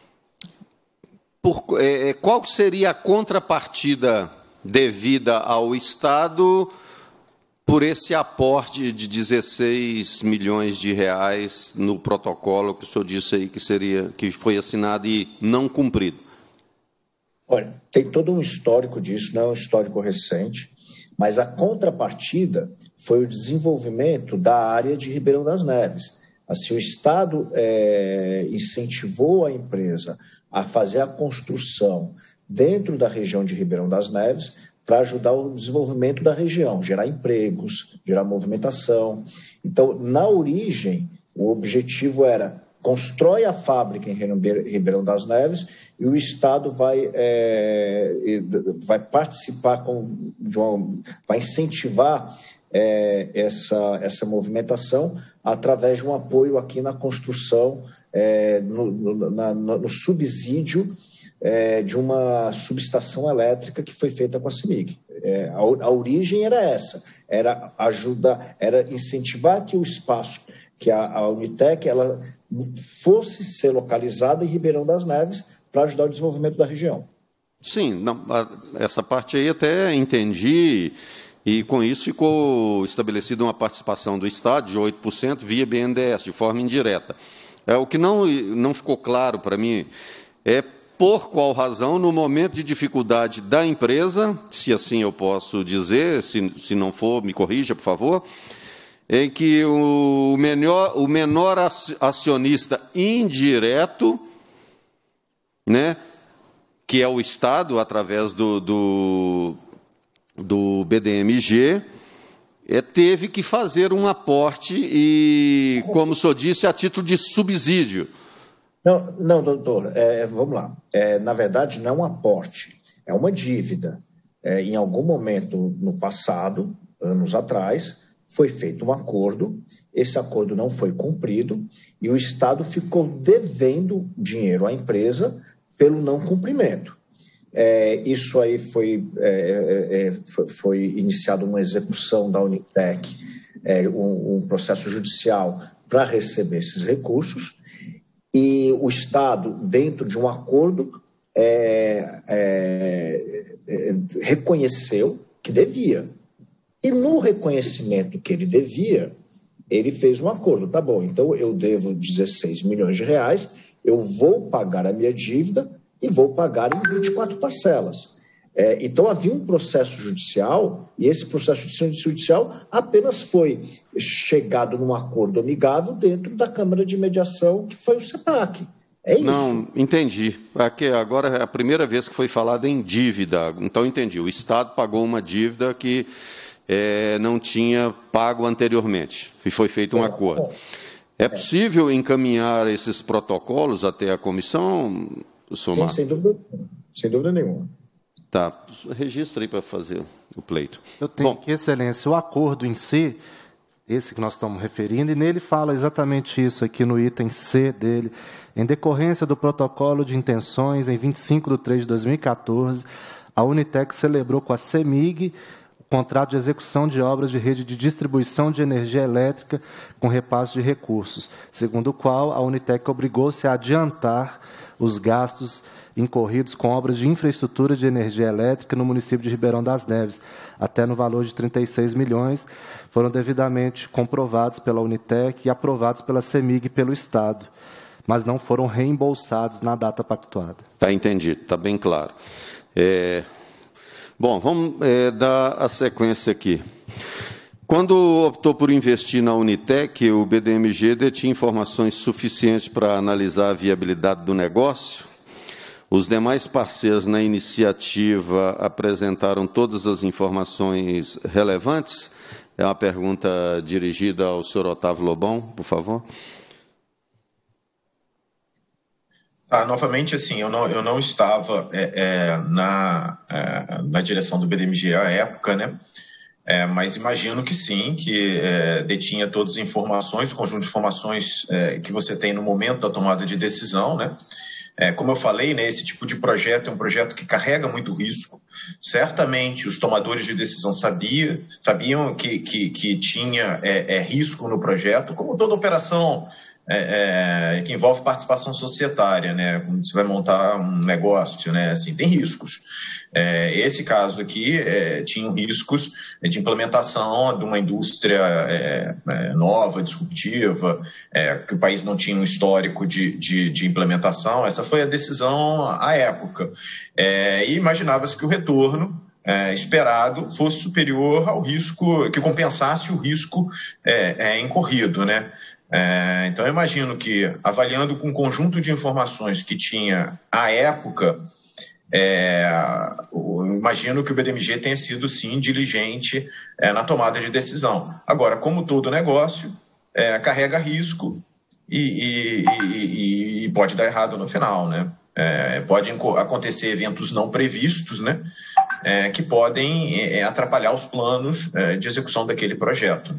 por, é, qual seria a contrapartida devida ao Estado por esse aporte de dezesseis milhões de reais no protocolo que o senhor disse aí que, seria, que foi assinado e não cumprido? Olha, tem todo um histórico disso, não é um histórico recente, mas a contrapartida foi o desenvolvimento da área de Ribeirão das Neves. Assim, o Estado é, incentivou a empresa a fazer a construção dentro da região de Ribeirão das Neves para ajudar o desenvolvimento da região, gerar empregos, gerar movimentação. Então, na origem, o objetivo era constrói a fábrica em Ribeirão das Neves e o Estado vai, é, vai participar, com, de uma, vai incentivar é, essa, essa movimentação através de um apoio aqui na construção, é, no, no, na, no subsídio é, de uma subestação elétrica que foi feita com a CEMIG. É, a, a origem era essa, era ajudar, era incentivar que o espaço, que a, a Unitec ela fosse ser localizada em Ribeirão das Neves para ajudar o desenvolvimento da região. Sim, não, essa parte aí até entendi, e com isso ficou estabelecida uma participação do Estado de oito por cento via B N D E S, de forma indireta. É, o que não, não ficou claro para mim é por qual razão, no momento de dificuldade da empresa, se assim eu posso dizer, se, se não for, me corrija, por favor, em que o menor, o menor acionista indireto, né, que é o Estado, através do, do, do B D M G, é, teve que fazer um aporte e, como o senhor disse, a título de subsídio. Não, não doutor, é, vamos lá. É, na verdade, não é um aporte, é uma dívida. É, em algum momento no passado, anos atrás, foi feito um acordo, esse acordo não foi cumprido e o Estado ficou devendo dinheiro à empresa pelo não cumprimento. É, isso aí foi, é, é, foi, foi iniciada uma execução da Unitec, é, um, um processo judicial para receber esses recursos e o Estado, dentro de um acordo, é, é, é, reconheceu que devia. E no reconhecimento que ele devia, ele fez um acordo. Tá bom, então eu devo dezesseis milhões de reais, eu vou pagar a minha dívida e vou pagar em vinte e quatro parcelas. É, então havia um processo judicial e esse processo judicial apenas foi chegado num acordo amigável dentro da Câmara de Mediação, que foi o CEPRAC. É isso. Não, entendi. Aqui, agora é a primeira vez que foi falado em dívida. Então, entendi. O Estado pagou uma dívida que é, não tinha pago anteriormente. E foi feito um é, acordo. Bom, é possível é. encaminhar esses protocolos até a comissão, Somar? Sim, sem dúvida, sem dúvida nenhuma. Tá. Registra aí para fazer o pleito. Eu tenho aqui, Excelência, o acordo em si, esse que nós estamos referindo, e nele fala exatamente isso aqui no item C dele. Em decorrência do protocolo de intenções, em vinte e cinco de três de dois mil e quatorze, a Unitec celebrou com a CEMIG o contrato de execução de obras de rede de distribuição de energia elétrica com repasse de recursos, segundo o qual a Unitec obrigou-se a adiantar os gastos incorridos com obras de infraestrutura de energia elétrica no município de Ribeirão das Neves, até no valor de trinta e seis milhões, foram devidamente comprovados pela Unitec e aprovados pela CEMIG e pelo Estado, mas não foram reembolsados na data pactuada. Está entendido, está bem claro. É... Bom, vamos é, dar a sequência aqui. Quando optou por investir na Unitec, o B D M G detinha informações suficientes para analisar a viabilidade do negócio? Os demais parceiros na iniciativa apresentaram todas as informações relevantes? É uma pergunta dirigida ao senhor Otávio Lobão, por favor. Ah, novamente, assim, eu não, eu não estava é, é, na, é, na direção do B D M G à época, né? É, mas imagino que sim, que é, detinha todas as informações, o conjunto de informações é, que você tem no momento da tomada de decisão, né? É, como eu falei, né, esse tipo de projeto é um projeto que carrega muito risco. Certamente os tomadores de decisão sabia, sabiam que, que, que tinha é, é, risco no projeto, como toda operação é, é, que envolve participação societária, né? Quando você vai montar um negócio, né? Assim, tem riscos. É, esse caso aqui é, tinha riscos de implementação de uma indústria é, é, nova, disruptiva, é, que o país não tinha um histórico de, de, de implementação. Essa foi a decisão à época. É, e imaginava-se que o retorno é, esperado fosse superior ao risco, que compensasse o risco é, é, incorrido, né? É, então, eu imagino que, avaliando com um conjunto de informações que tinha à época, É, eu imagino que o B D M G tenha sido, sim, diligente é, na tomada de decisão. Agora, como todo negócio, é, carrega risco e, e, e, e pode dar errado no final, né? É, pode acontecer eventos não previstos, né? É, que podem é, atrapalhar os planos é, de execução daquele projeto.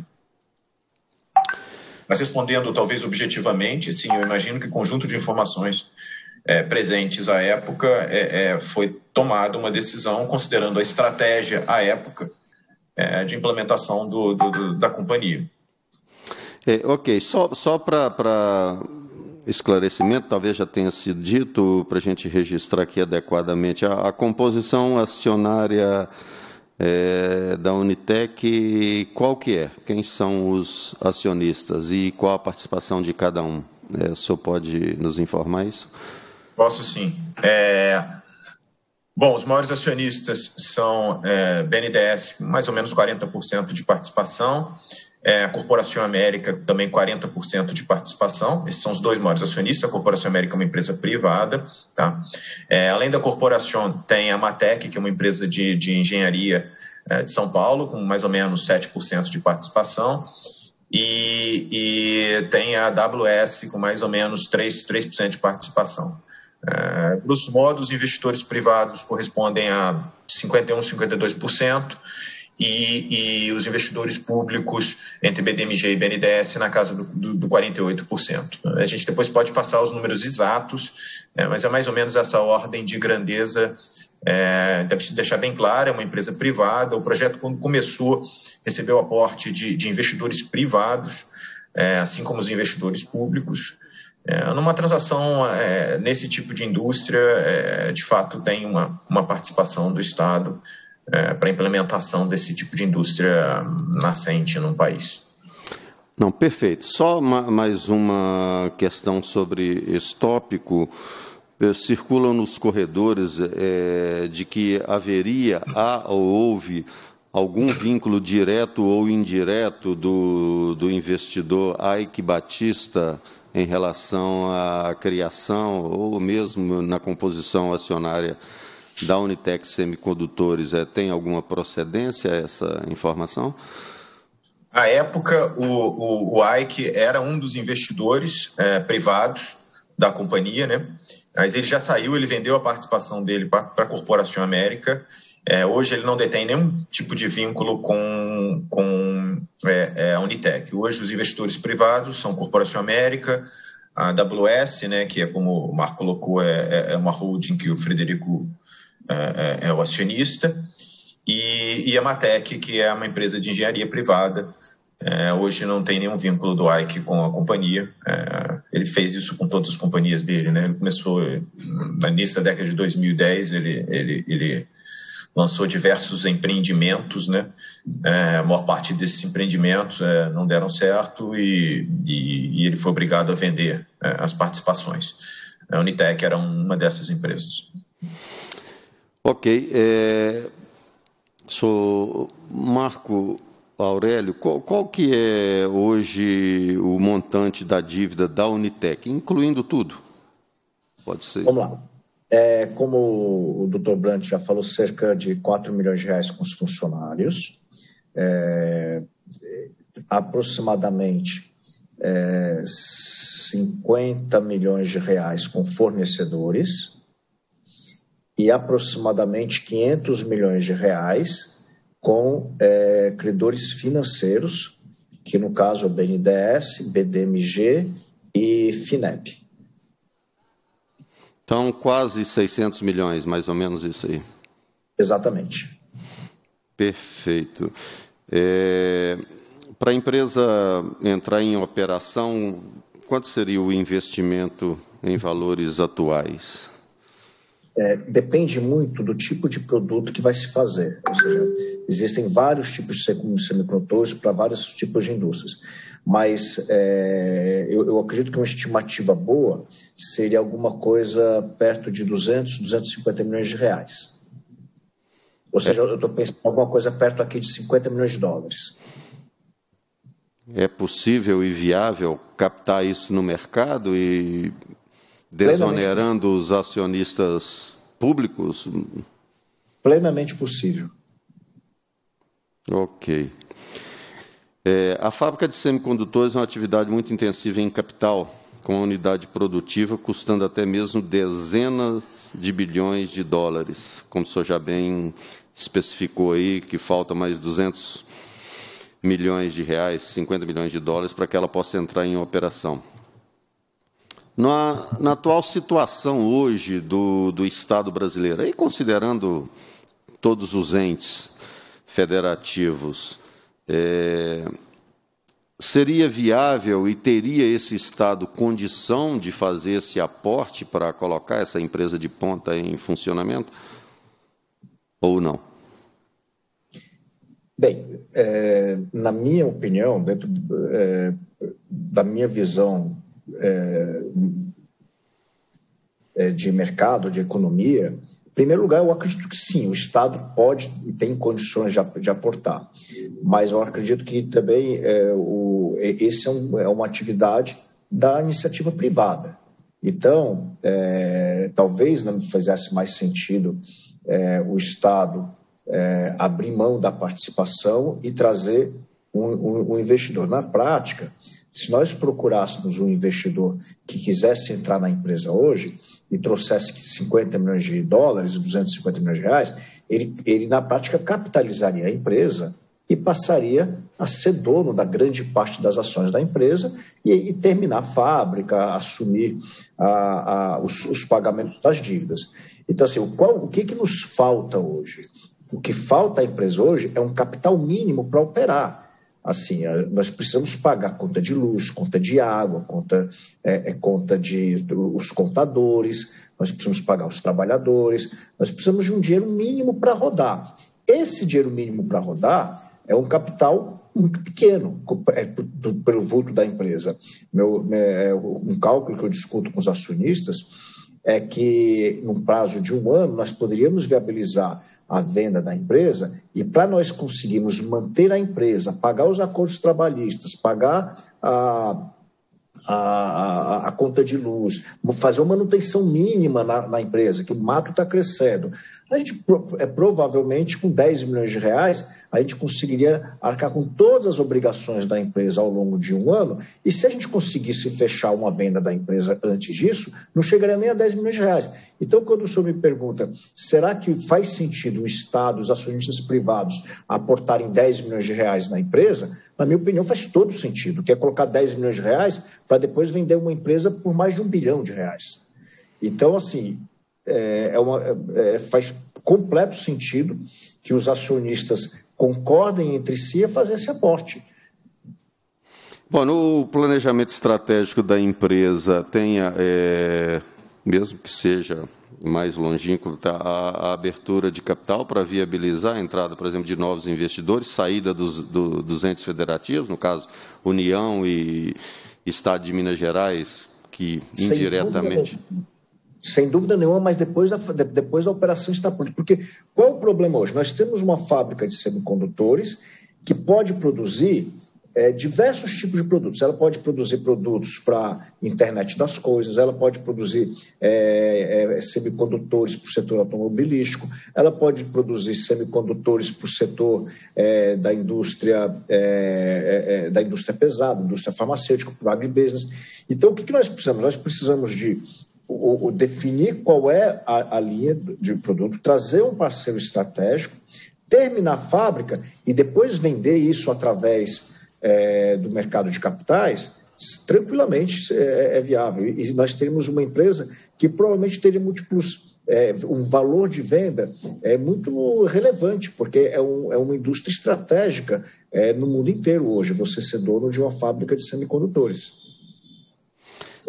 Mas respondendo, talvez, objetivamente, sim, eu imagino que o conjunto de informações É, presentes à época, é, é, foi tomada uma decisão considerando a estratégia à época é, de implementação do, do, do, da companhia. É, ok, só, só para esclarecimento, talvez já tenha sido dito, para a gente registrar aqui adequadamente, a, a composição acionária é, da Unitec, qual que é? Quem são os acionistas e qual a participação de cada um? É, o senhor pode nos informar isso? Posso sim. É... Bom, os maiores acionistas são é, B N D E S, mais ou menos quarenta por cento de participação, é, a Corporação América também quarenta por cento de participação, esses são os dois maiores acionistas. A Corporação América é uma empresa privada, tá? É, além da Corporação, tem a Matec, que é uma empresa de, de engenharia é, de São Paulo, com mais ou menos sete por cento de participação, e, e tem a A W S, com mais ou menos três por cento de participação. É, grosso modo, os investidores privados correspondem a cinquenta e um, cinquenta e dois por cento e, e os investidores públicos entre B D M G e B N D E S na casa do, do, do quarenta e oito por cento. A gente depois pode passar os números exatos, é, mas é mais ou menos essa ordem de grandeza. É, deve se deixar bem claro, é uma empresa privada. O projeto, quando começou, recebeu aporte de, de investidores privados, é, assim como os investidores públicos. É, numa transação é, nesse tipo de indústria, é, de fato, tem uma, uma participação do Estado é, para a implementação desse tipo de indústria nascente no país. Não, perfeito. Só ma mais uma questão sobre esse tópico. Circulam nos corredores é, de que haveria, há ou houve algum vínculo direto ou indireto do, do investidor Ike Batista em relação à criação ou mesmo na composição acionária da Unitec Semicondutores. É, tem alguma procedência essa informação? À época, o, o, o Ike era um dos investidores é, privados da companhia, né? Mas ele já saiu, ele vendeu a participação dele para a Corporação América. É, hoje ele não detém nenhum tipo de vínculo com, com é, é, a Unitec. Hoje os investidores privados são a Corporação América, a A W S, né, que é como o Marco colocou, é, é uma holding que o Frederico é, é, é o acionista, e, e a Matec, que é uma empresa de engenharia privada. É, hoje não tem nenhum vínculo do Ike com a companhia. É, ele fez isso com todas as companhias dele, né? Ele começou no início da década de dois mil e dez, ele, ele, ele lançou diversos empreendimentos, né? É, a maior parte desses empreendimentos é, não deram certo e, e, e ele foi obrigado a vender é, as participações. A Unitec era uma dessas empresas. Ok. É, sou Marco Aurélio, qual, qual que é hoje o montante da dívida da Unitec, incluindo tudo? Pode ser. Vamos lá. É, como o doutor Brant já falou, cerca de quatro milhões de reais com os funcionários, é, aproximadamente é, cinquenta milhões de reais com fornecedores e aproximadamente quinhentos milhões de reais com é, credores financeiros, que no caso é o B N D E S, B D M G e Finep. Então, quase seiscentos milhões, mais ou menos isso aí. Exatamente. Perfeito. É, para a empresa entrar em operação, quanto seria o investimento em valores atuais? É, depende muito do tipo de produto que vai se fazer. Ou seja, existem vários tipos de semicondutores para vários tipos de indústrias. Mas é, eu, eu acredito que uma estimativa boa seria alguma coisa perto de duzentos, duzentos e cinquenta milhões de reais. Ou seja, é. eu estou pensando em alguma coisa perto aqui de cinquenta milhões de dólares. É possível e viável captar isso no mercado e desonerando os acionistas públicos? Plenamente possível. Ok. É, a fábrica de semicondutores é uma atividade muito intensiva em capital, com a unidade produtiva custando até mesmo dezenas de bilhões de dólares, como o senhor já bem especificou aí, que falta mais duzentos milhões de reais, cinquenta milhões de dólares, para que ela possa entrar em operação. Na, na atual situação hoje do, do Estado brasileiro, aí considerando todos os entes federativos, é, seria viável e teria esse Estado condição de fazer esse aporte para colocar essa empresa de ponta em funcionamento? Ou não? Bem, é, na minha opinião, dentro é, da minha visão é, é, de mercado, de economia, em primeiro lugar, eu acredito que sim, o Estado pode e tem condições de, de aportar, mas eu acredito que também é, o, esse é, um, é uma atividade da iniciativa privada. Então, é, talvez não fizesse mais sentido é, o Estado É, abrir mão da participação e trazer um, um, um investidor. Na prática, se nós procurássemos um investidor que quisesse entrar na empresa hoje e trouxesse cinquenta milhões de dólares, duzentos e cinquenta milhões de reais, ele, ele na prática capitalizaria a empresa e passaria a ser dono da grande parte das ações da empresa e, e terminar a fábrica, assumir a, a, os, os pagamentos das dívidas. Então, assim, o, qual, o que, que nos falta hoje? O que falta à empresa hoje é um capital mínimo para operar. Assim, nós precisamos pagar conta de luz, conta de água, conta, é, é, conta de os contadores, nós precisamos pagar os trabalhadores, nós precisamos de um dinheiro mínimo para rodar. Esse dinheiro mínimo para rodar é um capital muito pequeno é, do, pelo vulto da empresa. Meu, é, um cálculo que eu discuto com os acionistas é que, num prazo de um ano, nós poderíamos viabilizar a venda da empresa, e para nós conseguirmos manter a empresa, pagar os acordos trabalhistas, pagar a, a, a, a conta de luz, fazer uma manutenção mínima na, na empresa, que o mato está crescendo, a gente é, provavelmente com dez milhões de reais, a gente conseguiria arcar com todas as obrigações da empresa ao longo de um ano, e se a gente conseguisse fechar uma venda da empresa antes disso, não chegaria nem a dez milhões de reais. Então, quando o senhor me pergunta, será que faz sentido o Estado, os acionistas privados, aportarem dez milhões de reais na empresa? Na minha opinião, faz todo sentido, que é colocar dez milhões de reais para depois vender uma empresa por mais de um bilhão de reais. Então, assim, é, é uma, é, faz completo sentido que os acionistas concordem entre si a fazer esse aporte. Bom, no planejamento estratégico da empresa, tenha, é, mesmo que seja mais longínquo, tá, a, a abertura de capital para viabilizar a entrada, por exemplo, de novos investidores, saída dos, do, dos entes federativos, no caso, União e Estado de Minas Gerais, que Sem indiretamente... Dúvida, sem dúvida nenhuma, mas depois da, depois da operação está pronta. Porque qual é o problema hoje? Nós temos uma fábrica de semicondutores que pode produzir é, diversos tipos de produtos. Ela pode produzir produtos para a internet das coisas, ela pode produzir é, é, semicondutores para o setor automobilístico, ela pode produzir semicondutores para o setor é, da, indústria, é, é, da indústria pesada, indústria farmacêutica, para o agribusiness. Então, o que, que nós precisamos? Nós precisamos de o, o definir qual é a, a linha de produto, trazer um parceiro estratégico, terminar a fábrica e depois vender isso através é, do mercado de capitais, tranquilamente é, é viável. E nós teremos uma empresa que provavelmente teria múltiplos, é, um valor de venda é muito relevante, porque é, um, é uma indústria estratégica é, no mundo inteiro hoje, você ser dono de uma fábrica de semicondutores.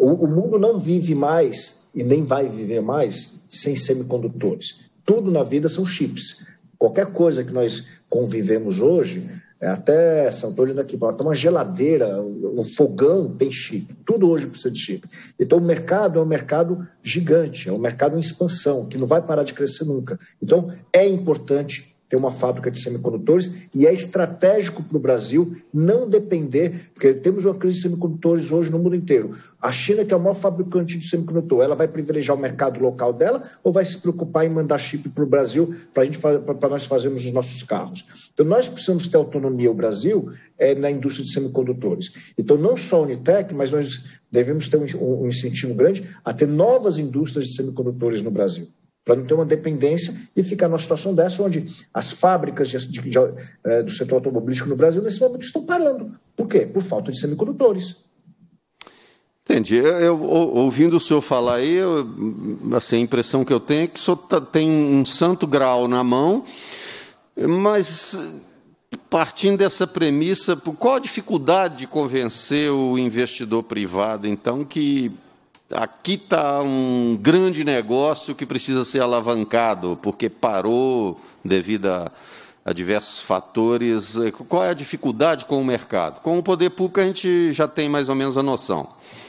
O, o mundo não vive mais e nem vai viver mais sem semicondutores. Tudo na vida são chips. Qualquer coisa que nós convivemos hoje, até, estou olhando aqui, até uma geladeira, um fogão tem chip. Tudo hoje precisa de chip. Então o mercado é um mercado gigante, é um mercado em expansão, que não vai parar de crescer nunca. Então é importante ter uma fábrica de semicondutores e é estratégico para o Brasil não depender, porque temos uma crise de semicondutores hoje no mundo inteiro. A China, que é o maior fabricante de semicondutor, ela vai privilegiar o mercado local dela ou vai se preocupar em mandar chip para o Brasil para nós fazermos os nossos carros? Então, nós precisamos ter autonomia, o Brasil, é, na indústria de semicondutores. Então, não só a Unitec, mas nós devemos ter um, um incentivo grande a ter novas indústrias de semicondutores no Brasil, para não ter uma dependência e ficar numa situação dessa onde as fábricas de, de, de, de, do setor automobilístico no Brasil, nesse momento, estão parando. Por quê? Por falta de semicondutores. Entendi. Eu, eu, ouvindo o senhor falar aí, eu, assim, a impressão que eu tenho é que o senhor tá, tem um santo grau na mão, mas partindo dessa premissa, qual a dificuldade de convencer o investidor privado, então, que aqui está um grande negócio que precisa ser alavancado, porque parou devido a, a diversos fatores? Qual é a dificuldade com o mercado? Com o poder público a gente já tem mais ou menos a noção.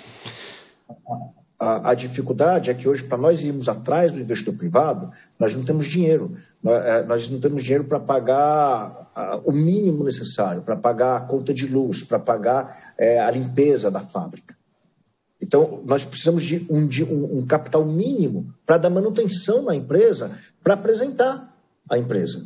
A, a dificuldade é que hoje, para nós irmos atrás do investidor privado, nós não temos dinheiro. Nós, nós não temos dinheiro para pagar a, o mínimo necessário, para pagar a conta de luz, para pagar é, a limpeza da fábrica. Então, nós precisamos de um, de um, um capital mínimo para dar manutenção na empresa, para apresentar a empresa.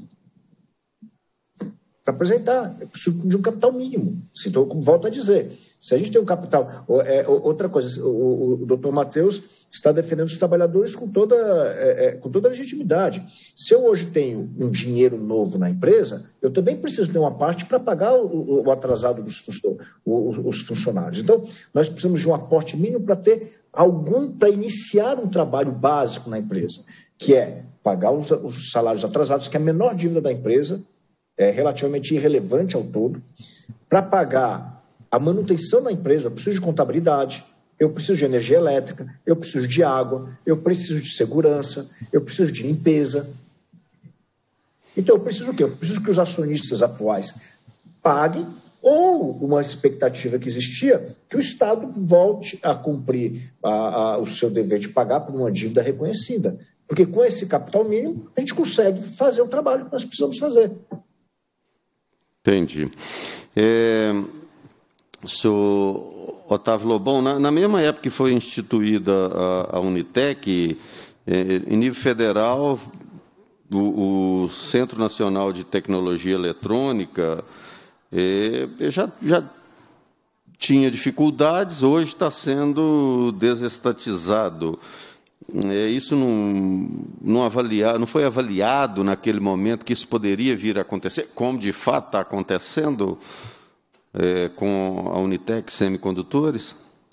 Para apresentar, eu preciso de um capital mínimo. Então, como volto a dizer, se a gente tem um capital... É, outra coisa, o, o doutor Matheus está defendendo os trabalhadores com toda, é, com toda a legitimidade. Se eu hoje tenho um dinheiro novo na empresa, eu também preciso ter uma parte para pagar o, o atrasado dos os funcionários. Então, nós precisamos de um aporte mínimo para ter algum, para iniciar um trabalho básico na empresa, que é pagar os, os salários atrasados, que é a menor dívida da empresa, é relativamente irrelevante ao todo, para pagar a manutenção da empresa. Eu preciso de contabilidade, eu preciso de energia elétrica, eu preciso de água, eu preciso de segurança, eu preciso de limpeza. Então, eu preciso o quê? Eu preciso que os acionistas atuais paguem, ou uma expectativa que existia, que o Estado volte a cumprir a, a, o seu dever de pagar por uma dívida reconhecida. Porque com esse capital mínimo, a gente consegue fazer o trabalho que nós precisamos fazer. Entendi. É, senhor Otávio Lobão, na, na mesma época que foi instituída a, a Unitec, é, em nível federal, o, o Centro Nacional de Tecnologia Eletrônica é, já, já tinha dificuldades, hoje está sendo desestatizado. É, isso não, não, avalia, não foi avaliado naquele momento que isso poderia vir a acontecer, como de fato está acontecendo é, com a Unitec Semicondutores?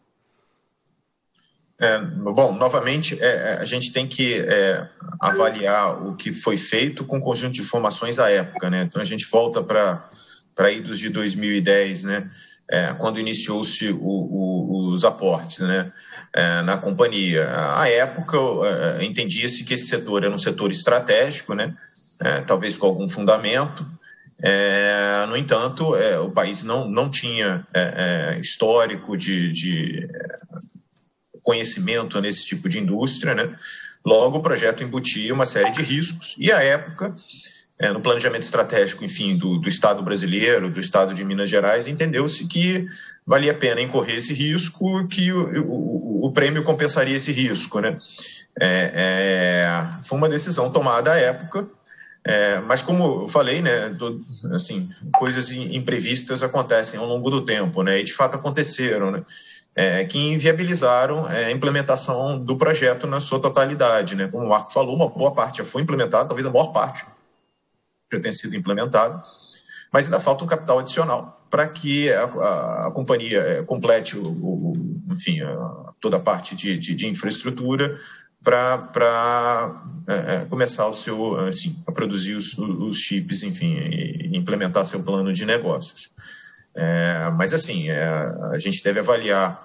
É, bom, novamente, é, a gente tem que é, avaliar o que foi feito com o conjunto de informações à época, né? Então, a gente volta para para idos de dois mil e dez, né? É, quando iniciou-se os aportes, né? É, na companhia. À época, é, entendia-se que esse setor era um setor estratégico, né? É, talvez com algum fundamento. É, no entanto, é, o país não, não tinha é, é, histórico de, de conhecimento nesse tipo de indústria, né? Logo, o projeto embutia uma série de riscos e, à época, é, no planejamento estratégico, enfim, do, do Estado brasileiro, do Estado de Minas Gerais, entendeu-se que valia a pena incorrer esse risco, que o, o, o prêmio compensaria esse risco, né? É, é, foi uma decisão tomada à época, é, mas como eu falei, né, do, assim, coisas imprevistas acontecem ao longo do tempo, né? E de fato aconteceram, né? É, que inviabilizaram é, a implementação do projeto na sua totalidade, né? Como o Marco falou, uma boa parte já foi implementada, talvez a maior parte já tenha sido implementado, mas ainda falta um capital adicional para que a, a, a companhia complete o, o, enfim, a, toda a parte de, de, de infraestrutura para é, começar o seu, assim, a produzir os, os chips, enfim, e implementar seu plano de negócios. É, mas, assim, é, a gente deve avaliar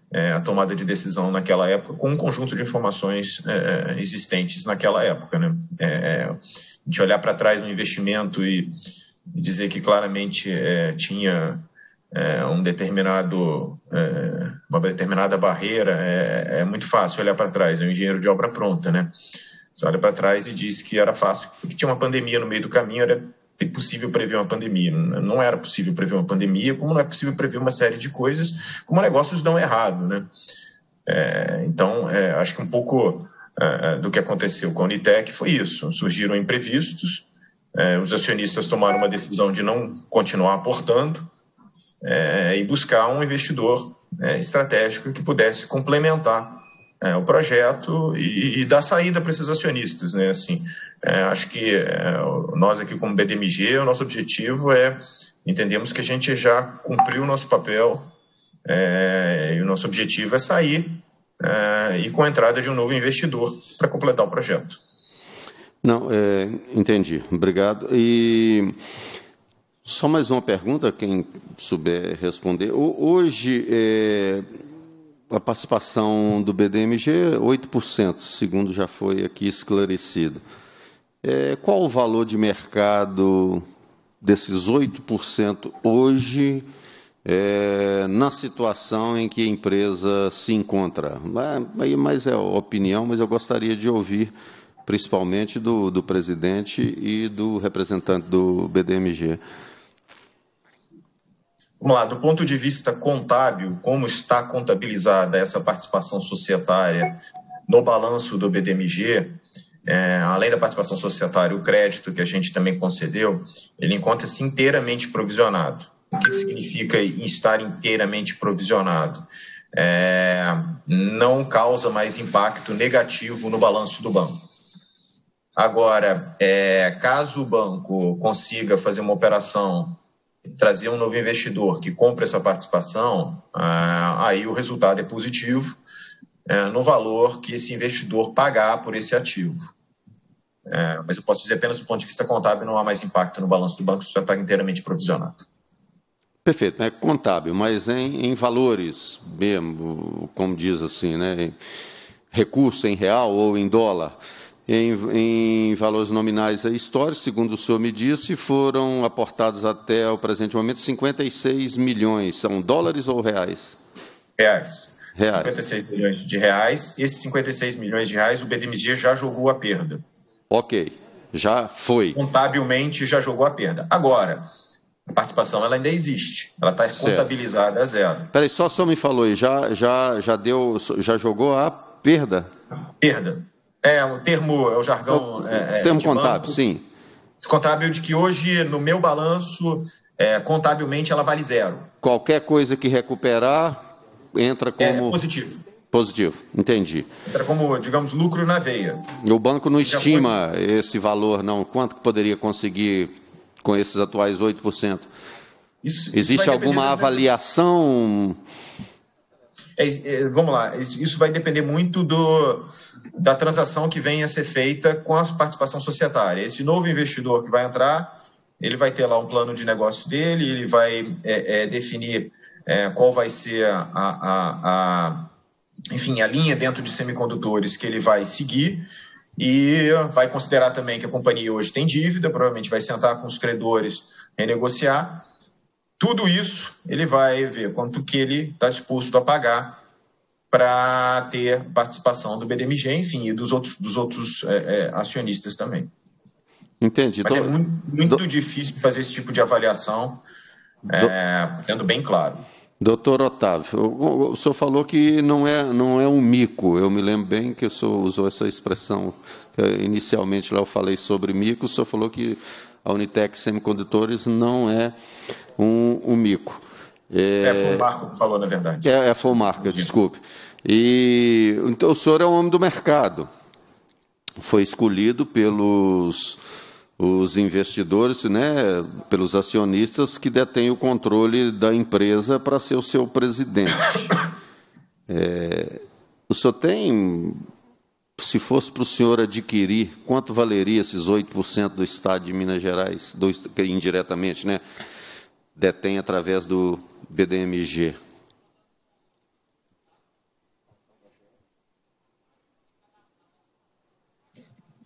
é, a tomada de decisão naquela época com um conjunto de informações é, existentes naquela época, né? É, a gente olhar para trás no investimento e, e dizer que claramente é, tinha é, um determinado, é, uma determinada barreira, é, é muito fácil olhar para trás, é um engenheiro de obra pronta, né? Você olha para trás e diz que era fácil, porque tinha uma pandemia no meio do caminho, era possível prever uma pandemia. Não era possível prever uma pandemia, como não é possível prever uma série de coisas, como negócios dão errado, né? É, então, é, acho que um pouco é, do que aconteceu com a Unitec foi isso. Surgiram imprevistos, é, os acionistas tomaram uma decisão de não continuar aportando é, e buscar um investidor é, estratégico que pudesse complementar É, o projeto e, e dar saída para esses acionistas, né? Assim, é, acho que é, nós aqui como B D M G, o nosso objetivo é, entendemos que a gente já cumpriu o nosso papel é, e o nosso objetivo é sair é, e com a entrada de um novo investidor para completar o projeto. Não, é, entendi. Obrigado. E só mais uma pergunta, quem souber responder. Hoje, é, a participação do B D M G, oito por cento, segundo já foi aqui esclarecido. É, qual o valor de mercado desses oito por cento hoje, é, na situação em que a empresa se encontra? Aí mais é opinião, mas eu gostaria de ouvir, principalmente do, do presidente e do representante do B D M G. Vamos lá, do ponto de vista contábil, como está contabilizada essa participação societária no balanço do B D M G, é, além da participação societária, o crédito que a gente também concedeu, ele encontra-se inteiramente provisionado. O que significa estar inteiramente provisionado? É, não causa mais impacto negativo no balanço do banco. Agora, é, caso o banco consiga fazer uma operação, trazer um novo investidor que compre essa participação, ah, aí o resultado é positivo é, no valor que esse investidor pagar por esse ativo. É, mas eu posso dizer apenas do ponto de vista contábil, não há mais impacto no balanço do banco, isso já está inteiramente provisionado. Perfeito, é contábil, mas em, em valores mesmo, como diz assim, né, recurso em real ou em dólar. Em, em valores nominais históricos, segundo o senhor me disse, foram aportados até o presente momento cinquenta e seis milhões. São dólares ou reais? Reais. Reais. cinquenta e seis milhões de reais. Esses cinquenta e seis milhões de reais, o B D M G já jogou a perda. Ok, já foi. Contabilmente já jogou a perda. Agora, a participação ela ainda existe. Ela está contabilizada a zero. Espera aí, só o senhor me falou aí, já, já, já, deu, já jogou a perda? Perda. É, o termo, é o jargão... O é, termo contábil, banco, sim. Contábil de que hoje, no meu balanço, é, contabilmente, ela vale zero. Qualquer coisa que recuperar, entra como... É positivo. Positivo, entendi. Entra como, digamos, lucro na veia. O banco não Já estima foi... esse valor, não? Quanto que poderia conseguir com esses atuais oito por cento? Isso, Existe isso alguma avaliação... É, é, vamos lá, isso, isso vai depender muito do... da transação que venha a ser feita com a participação societária. Esse novo investidor que vai entrar, ele vai ter lá um plano de negócio dele, ele vai é, é, definir é, qual vai ser a, a, a, enfim, a linha dentro de semicondutores que ele vai seguir e vai considerar também que a companhia hoje tem dívida, provavelmente vai sentar com os credores, renegociar. Tudo isso ele vai ver quanto que ele está disposto a pagar para ter participação do B D M G, enfim, e dos outros, dos outros é, é, acionistas também. Entendi. Mas do... é muito, muito do... difícil fazer esse tipo de avaliação, é, do... sendo bem claro. Doutor Otávio, o, o senhor falou que não é, não é um mico. Eu me lembro bem que o senhor usou essa expressão. Inicialmente, lá eu falei sobre mico, o senhor falou que a Unitec Semicondutores não é um, um mico. É, é, foi o Marco que falou, na verdade. É, é foi o Marco, desculpe. E, então, o senhor é um homem do mercado. Foi escolhido pelos os investidores, né, pelos acionistas que detêm o controle da empresa para ser o seu presidente. É, o senhor tem, se fosse para o senhor adquirir, quanto valeria esses oito por cento do Estado de Minas Gerais, do, que indiretamente, né, detém através do B D M G?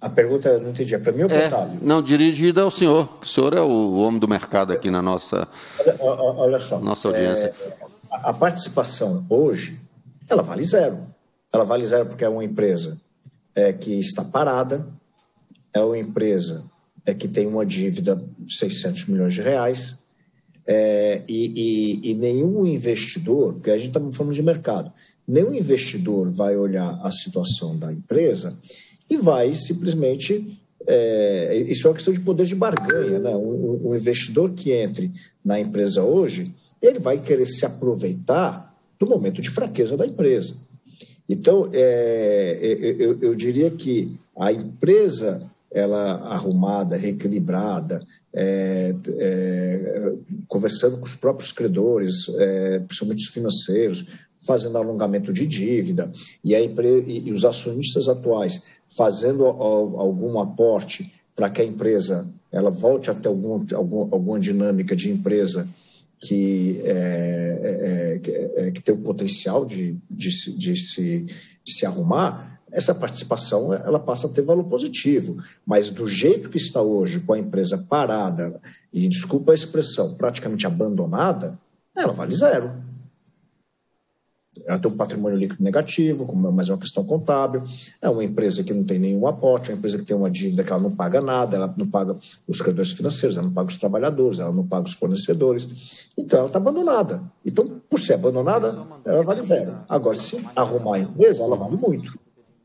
A pergunta, eu não entendi, é para mim ou para o É, Otávio? não, dirigida ao senhor. O senhor é o homem do mercado aqui na nossa, olha, olha só, nossa audiência. É, a participação hoje, ela vale zero. Ela vale zero porque é uma empresa é, que está parada, é uma empresa é, que tem uma dívida de seiscentos milhões de reais, é, e, e, e nenhum investidor, porque a gente está falando de mercado, nenhum investidor vai olhar a situação da empresa e vai simplesmente... É, isso é uma questão de poder de barganha, né? Um, um investidor que entre na empresa hoje, ele vai querer se aproveitar do momento de fraqueza da empresa. Então, é, eu, eu diria que a empresa, ela arrumada, reequilibrada, é, é, conversando com os próprios credores, é, principalmente os financeiros, fazendo alongamento de dívida, e, a empresa, e os acionistas atuais fazendo algum aporte para que a empresa ela volte a ter algum, algum, alguma dinâmica de empresa que, é, é, é, que tem o potencial de, de, de, se, de se arrumar, essa participação ela passa a ter valor positivo. Mas do jeito que está hoje, com a empresa parada, e desculpa a expressão, praticamente abandonada, ela vale zero. Ela tem um patrimônio líquido negativo, mas é uma questão contábil. É uma empresa que não tem nenhum aporte, é uma empresa que tem uma dívida que ela não paga nada, ela não paga os credores financeiros, ela não paga os trabalhadores, ela não paga os fornecedores. Então, ela está abandonada. Então, por ser abandonada, ela vale zero. Agora, se arrumar a empresa, ela vale muito.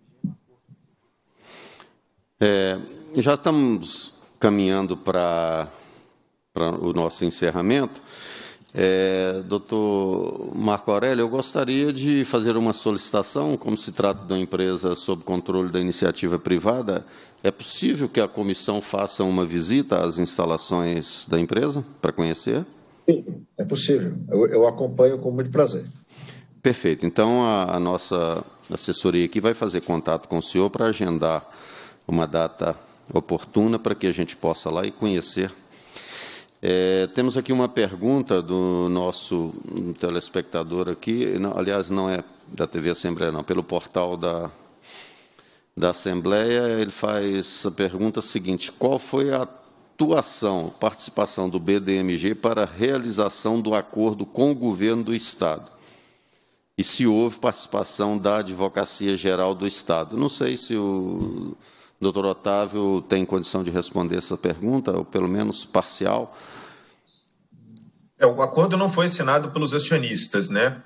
É, já estamos caminhando para o nosso encerramento. É, doutor Marco Aurélio, eu gostaria de fazer uma solicitação, como se trata de uma empresa sob controle da iniciativa privada, é possível que a comissão faça uma visita às instalações da empresa para conhecer? Sim, é possível. Eu, eu acompanho com muito prazer. Perfeito. Então, a, a nossa assessoria aqui vai fazer contato com o senhor para agendar uma data oportuna para que a gente possa lá e conhecer. É, temos aqui uma pergunta do nosso telespectador aqui, não, aliás, não é da T V Assembleia, não, pelo portal da, da Assembleia. Ele faz a pergunta seguinte: qual foi a atuação, participação do B D M G para a realização do acordo com o governo do Estado? E se houve participação da Advocacia Geral do Estado? Não sei se o doutor Otávio tem condição de responder essa pergunta, ou pelo menos parcial. É, o acordo não foi assinado pelos acionistas, né?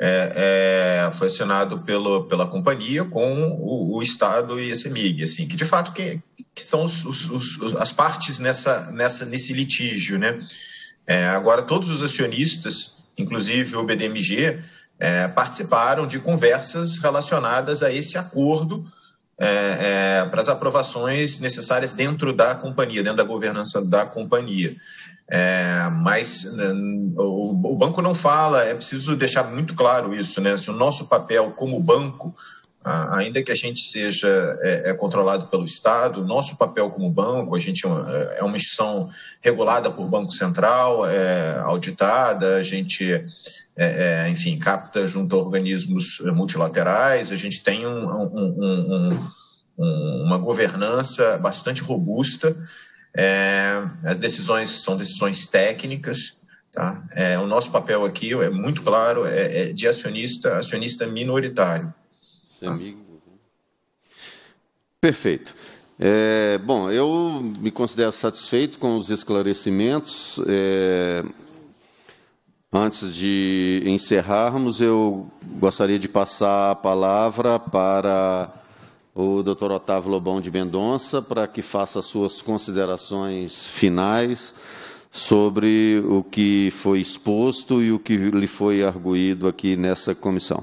É, é, foi assinado pelo, pela companhia com o, o Estado e a CEMIG, assim, que de fato que, que são os, os, os, as partes nessa, nessa, nesse litígio, né? É, agora, todos os acionistas, inclusive o B D M G, é, participaram de conversas relacionadas a esse acordo, É, é, para as aprovações necessárias dentro da companhia, dentro da governança da companhia. É, mas o, o banco não fala, é preciso deixar muito claro isso, né? Se o nosso papel como banco, ainda que a gente seja é, é controlado pelo Estado, o nosso papel como banco, a gente é uma instituição regulada por Banco Central, é, auditada, a gente, é, é, enfim, capta junto a organismos multilaterais, a gente tem um, um, um, um, uma governança bastante robusta, é, as decisões são decisões técnicas, tá? É, o nosso papel aqui é muito claro, é, é de acionista, acionista minoritário. Amigo. Perfeito. É, bom, eu me considero satisfeito com os esclarecimentos. É, antes de encerrarmos, eu gostaria de passar a palavra para o doutor Otávio Lobão de Mendonça, para que faça suas considerações finais sobre o que foi exposto e o que lhe foi arguído aqui nessa comissão.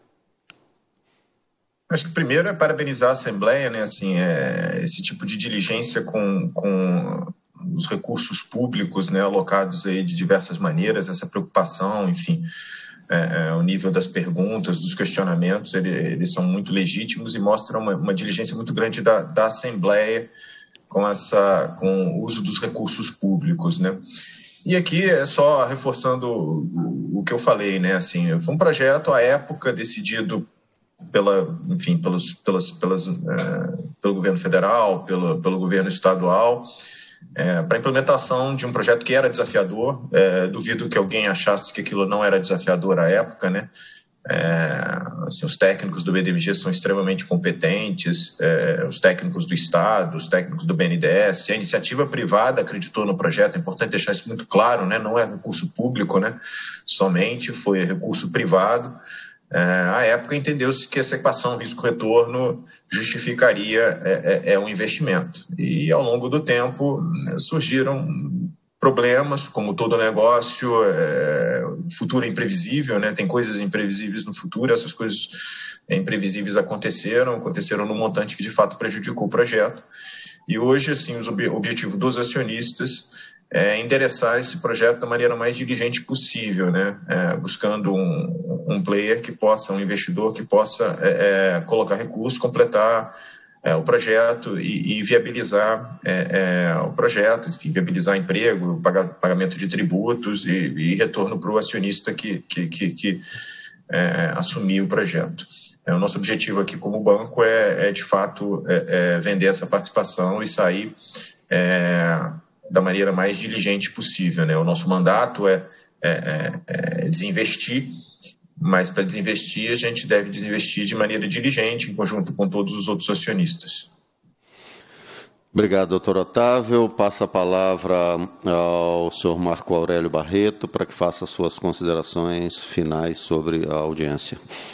Acho que primeiro é parabenizar a Assembleia, né, assim, é, esse tipo de diligência com, com os recursos públicos, né, alocados aí de diversas maneiras, essa preocupação, enfim, é, é, o nível das perguntas, dos questionamentos, ele, eles são muito legítimos e mostram uma, uma diligência muito grande da, da Assembleia com, essa, com o uso dos recursos públicos, né. E aqui é só reforçando o, o que eu falei, né, assim, foi um projeto à época decidido pela, enfim, pelos, pelas, pelas, é, pelo governo federal, pelo, pelo governo estadual, é, para a implementação de um projeto que era desafiador. É, duvido que alguém achasse que aquilo não era desafiador à época, né? É, assim, os técnicos do B D M G são extremamente competentes, é, os técnicos do Estado, os técnicos do B N D E S, a iniciativa privada acreditou no projeto, é importante deixar isso muito claro, né? Não é recurso público, né? Somente foi recurso privado. É, à época entendeu-se que essa equação risco-retorno justificaria é, é, é um investimento, e ao longo do tempo, né, surgiram problemas, como todo negócio, é, o futuro é imprevisível, né? Tem coisas imprevisíveis no futuro, essas coisas imprevisíveis aconteceram, aconteceram num montante que de fato prejudicou o projeto, e hoje, assim, o ob- objetivo dos acionistas é endereçar esse projeto da maneira mais diligente possível, né? É, buscando um, um player que possa, um investidor que possa é, é, colocar recursos, completar é, o projeto e, e viabilizar é, é, o projeto, enfim, viabilizar emprego, pagar, pagamento de tributos e, e retorno para o acionista que, que, que, que é, assumir o projeto. É, o nosso objetivo aqui como banco é, é de fato, é, é vender essa participação e sair é, da maneira mais diligente possível, né? O nosso mandato é, é, é desinvestir, mas para desinvestir a gente deve desinvestir de maneira diligente, em conjunto com todos os outros acionistas. Obrigado, doutor Otávio. Passa a palavra ao senhor Marco Aurélio Barreto para que faça suas considerações finais sobre a audiência.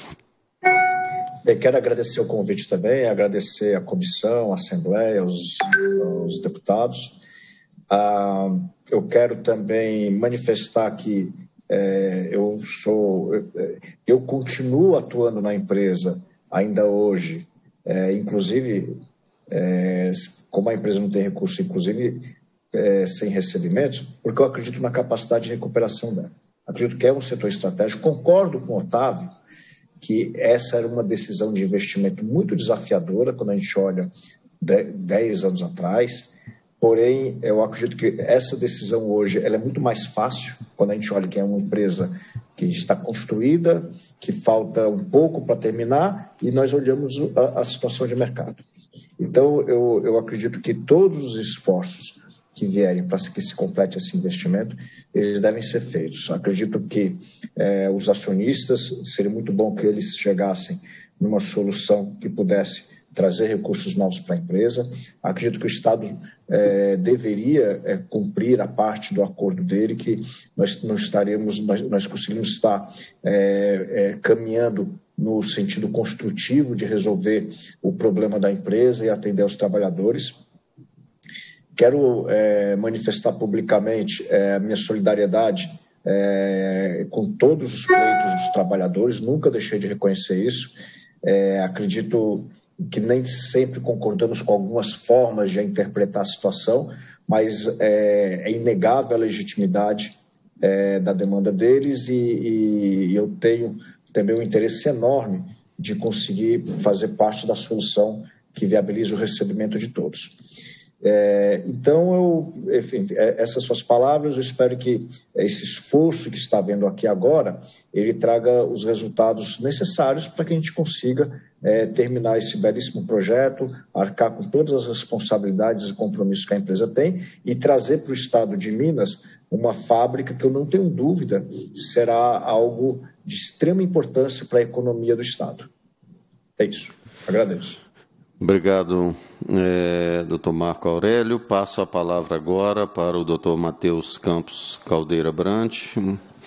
Bem, quero agradecer o convite também, agradecer a comissão, a Assembleia, os, os deputados. Ah, eu quero também manifestar que é, eu sou, eu continuo atuando na empresa ainda hoje, é, inclusive, é, como a empresa não tem recurso, inclusive é, sem recebimentos, porque eu acredito na capacidade de recuperação dela. Acredito que é um setor estratégico. Concordo com o Otávio que essa era uma decisão de investimento muito desafiadora quando a gente olha dez anos atrás. Porém, eu acredito que essa decisão hoje ela é muito mais fácil quando a gente olha que é uma empresa que está construída, que falta um pouco para terminar, e nós olhamos a, a situação de mercado. Então, eu, eu acredito que todos os esforços que vierem para que se complete esse investimento, eles devem ser feitos. Acredito que é, os acionistas, seria muito bom que eles chegassem numa solução que pudesse trazer recursos novos para a empresa. Acredito que o Estado é, deveria é, cumprir a parte do acordo dele, que nós não estaremos, nós, nós conseguimos estar é, é, caminhando no sentido construtivo de resolver o problema da empresa e atender os trabalhadores. Quero é, manifestar publicamente é, a minha solidariedade é, com todos os pleitos dos trabalhadores, nunca deixei de reconhecer isso. É, acredito que nem sempre concordamos com algumas formas de interpretar a situação, mas é, é inegável a legitimidade é, da demanda deles, e, e eu tenho também um interesse enorme de conseguir fazer parte da solução que viabilize o recebimento de todos. É, então, eu, enfim, essas suas palavras, eu espero que esse esforço que está havendo aqui agora, ele traga os resultados necessários para que a gente consiga é, terminar esse belíssimo projeto, arcar com todas as responsabilidades e compromissos que a empresa tem e trazer para o estado de Minas uma fábrica que eu não tenho dúvida será algo de extrema importância para a economia do estado. É isso. Agradeço. Obrigado, é, doutor Marco Aurélio. Passo a palavra agora para o doutor Matheus Campos Caldeira Brant,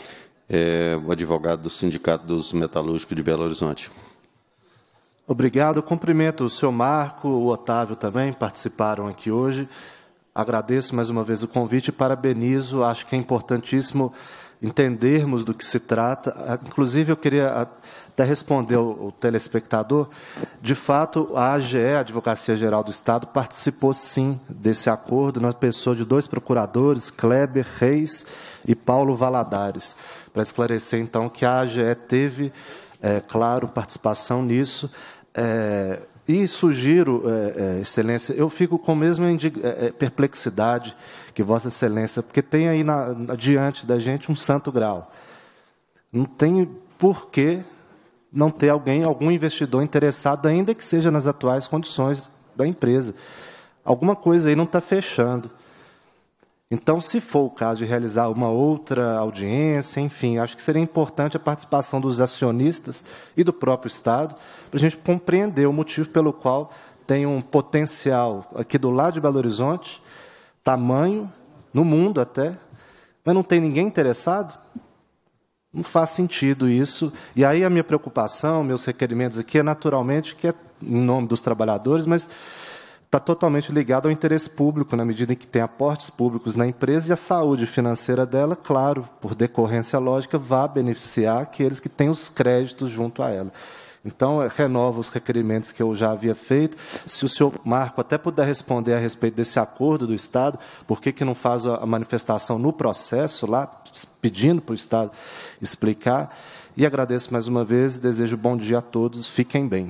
é, o advogado do Sindicato dos Metalúrgicos de Belo Horizonte. Obrigado. Cumprimento o senhor Marco, o Otávio também participaram aqui hoje. Agradeço mais uma vez o convite e parabenizo. Acho que é importantíssimo entendermos do que se trata. Inclusive, eu queria até responder ao telespectador. De fato, a A G E, a Advocacia Geral do Estado, participou, sim, desse acordo, na pessoa de dois procuradores, Kleber Reis e Paulo Valadares, para esclarecer, então, que a A G E teve, é, claro, participação nisso. É, e sugiro, é, é, Excelência, eu fico com a mesma é, perplexidade que Vossa Excelência, porque tem aí na, na, diante da gente um santo grau. Não tem porquê não ter alguém, algum investidor interessado, ainda que seja nas atuais condições da empresa. Alguma coisa aí não está fechando. Então, se for o caso de realizar uma outra audiência, enfim, acho que seria importante a participação dos acionistas e do próprio Estado, para a gente compreender o motivo pelo qual tem um potencial aqui do lado de Belo Horizonte, tamanho, no mundo até, mas não tem ninguém interessado. Não faz sentido isso. E aí a minha preocupação, meus requerimentos aqui, é naturalmente que é em nome dos trabalhadores, mas está totalmente ligado ao interesse público, na medida em que tem aportes públicos na empresa e a saúde financeira dela, claro, por decorrência lógica, vai beneficiar aqueles que têm os créditos junto a ela. Então, eu renovo os requerimentos que eu já havia feito. Se o senhor Marco até puder responder a respeito desse acordo do Estado, por que que não faz a manifestação no processo lá, pedindo para o Estado explicar. E agradeço mais uma vez e desejo bom dia a todos. Fiquem bem.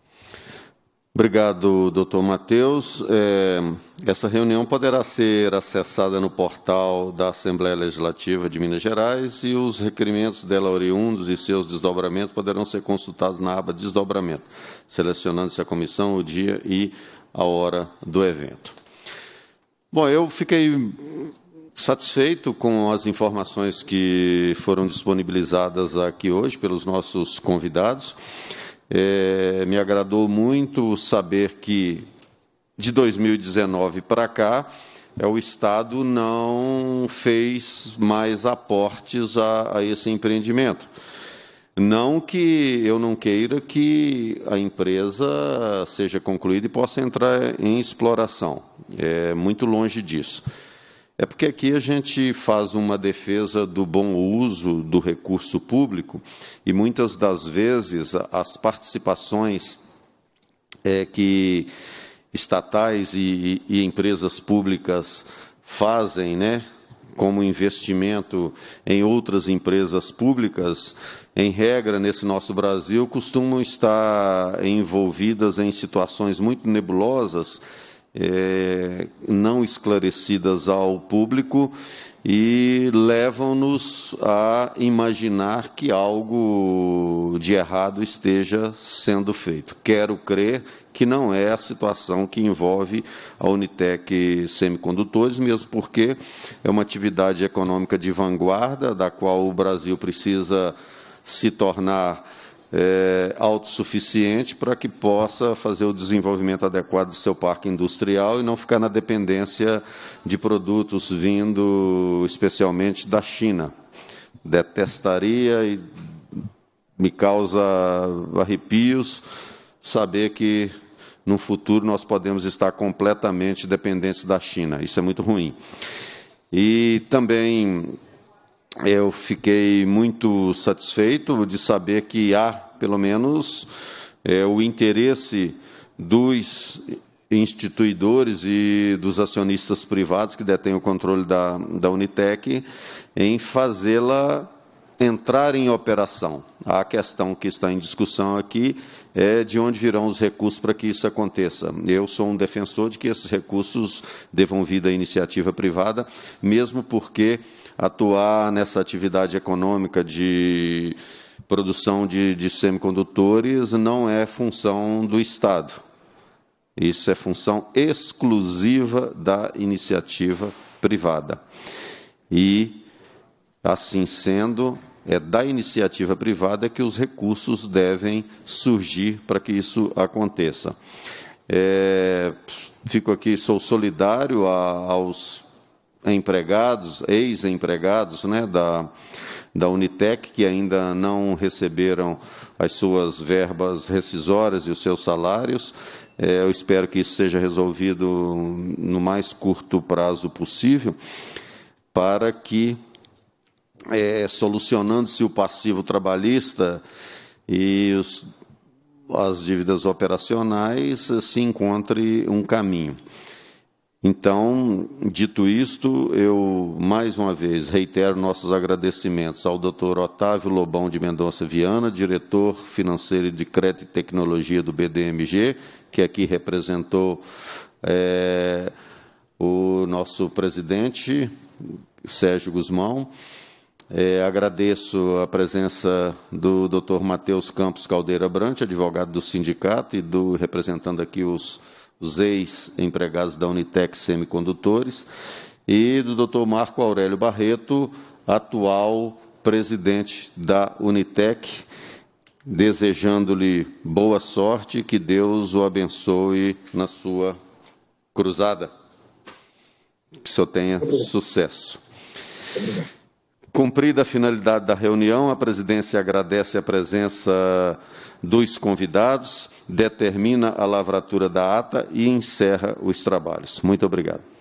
Obrigado, doutor Matheus. É, essa reunião poderá ser acessada no portal da Assembleia Legislativa de Minas Gerais e os requerimentos dela oriundos e seus desdobramentos poderão ser consultados na aba Desdobramento, selecionando-se a comissão, o dia e a hora do evento. Bom, eu fiquei satisfeito com as informações que foram disponibilizadas aqui hoje pelos nossos convidados. É, me agradou muito saber que, de dois mil e dezenove para cá, é, o Estado não fez mais aportes a, a esse empreendimento. Não que eu não queira que a empresa seja concluída e possa entrar em exploração. É muito longe disso. É porque aqui a gente faz uma defesa do bom uso do recurso público e, muitas das vezes, as participações é, que estatais e, e empresas públicas fazem, né, como investimento em outras empresas públicas, em regra, nesse nosso Brasil, costumam estar envolvidas em situações muito nebulosas, É, não esclarecidas ao público e levam-nos a imaginar que algo de errado esteja sendo feito. Quero crer que não é a situação que envolve a Unitec Semicondutores, mesmo porque é uma atividade econômica de vanguarda, da qual o Brasil precisa se tornar É, autossuficiente para que possa fazer o desenvolvimento adequado do seu parque industrial e não ficar na dependência de produtos vindo especialmente da China. Detestaria e me causa arrepios saber que no futuro nós podemos estar completamente dependentes da China. Isso é muito ruim. E também eu fiquei muito satisfeito de saber que há, pelo menos, é, o interesse dos instituidores e dos acionistas privados que detêm o controle da, da Unitec em fazê-la entrar em operação. A questão que está em discussão aqui é de onde virão os recursos para que isso aconteça. Eu sou um defensor de que esses recursos devam vir da iniciativa privada, mesmo porque atuar nessa atividade econômica de produção de, de semicondutores não é função do Estado. Isso é função exclusiva da iniciativa privada. E, assim sendo, é da iniciativa privada que os recursos devem surgir para que isso aconteça. É, fico aqui, sou solidário a, aos empregados, ex-empregados, né, da, da Unitec, que ainda não receberam as suas verbas rescisórias e os seus salários. É, eu espero que isso seja resolvido no mais curto prazo possível, para que, é, solucionando-se o passivo trabalhista e os, as dívidas operacionais, se encontre um caminho. Então, dito isto, eu, mais uma vez, reitero nossos agradecimentos ao doutor Otávio Lobão de Mendonça Viana, diretor financeiro de Crédito e Tecnologia do B D M G, que aqui representou é, o nosso presidente, Sérgio Guzmão, É, agradeço a presença do doutor Matheus Campos Caldeira Brant, advogado do sindicato, e do, representando aqui os, os ex-empregados da Unitec Semicondutores, e do doutor Marco Aurélio Barreto, atual presidente da Unitec, desejando-lhe boa sorte e que Deus o abençoe na sua cruzada. Que o senhor tenha sucesso. Cumprida a finalidade da reunião, a presidência agradece a presença dos convidados, determina a lavratura da ata e encerra os trabalhos. Muito obrigado.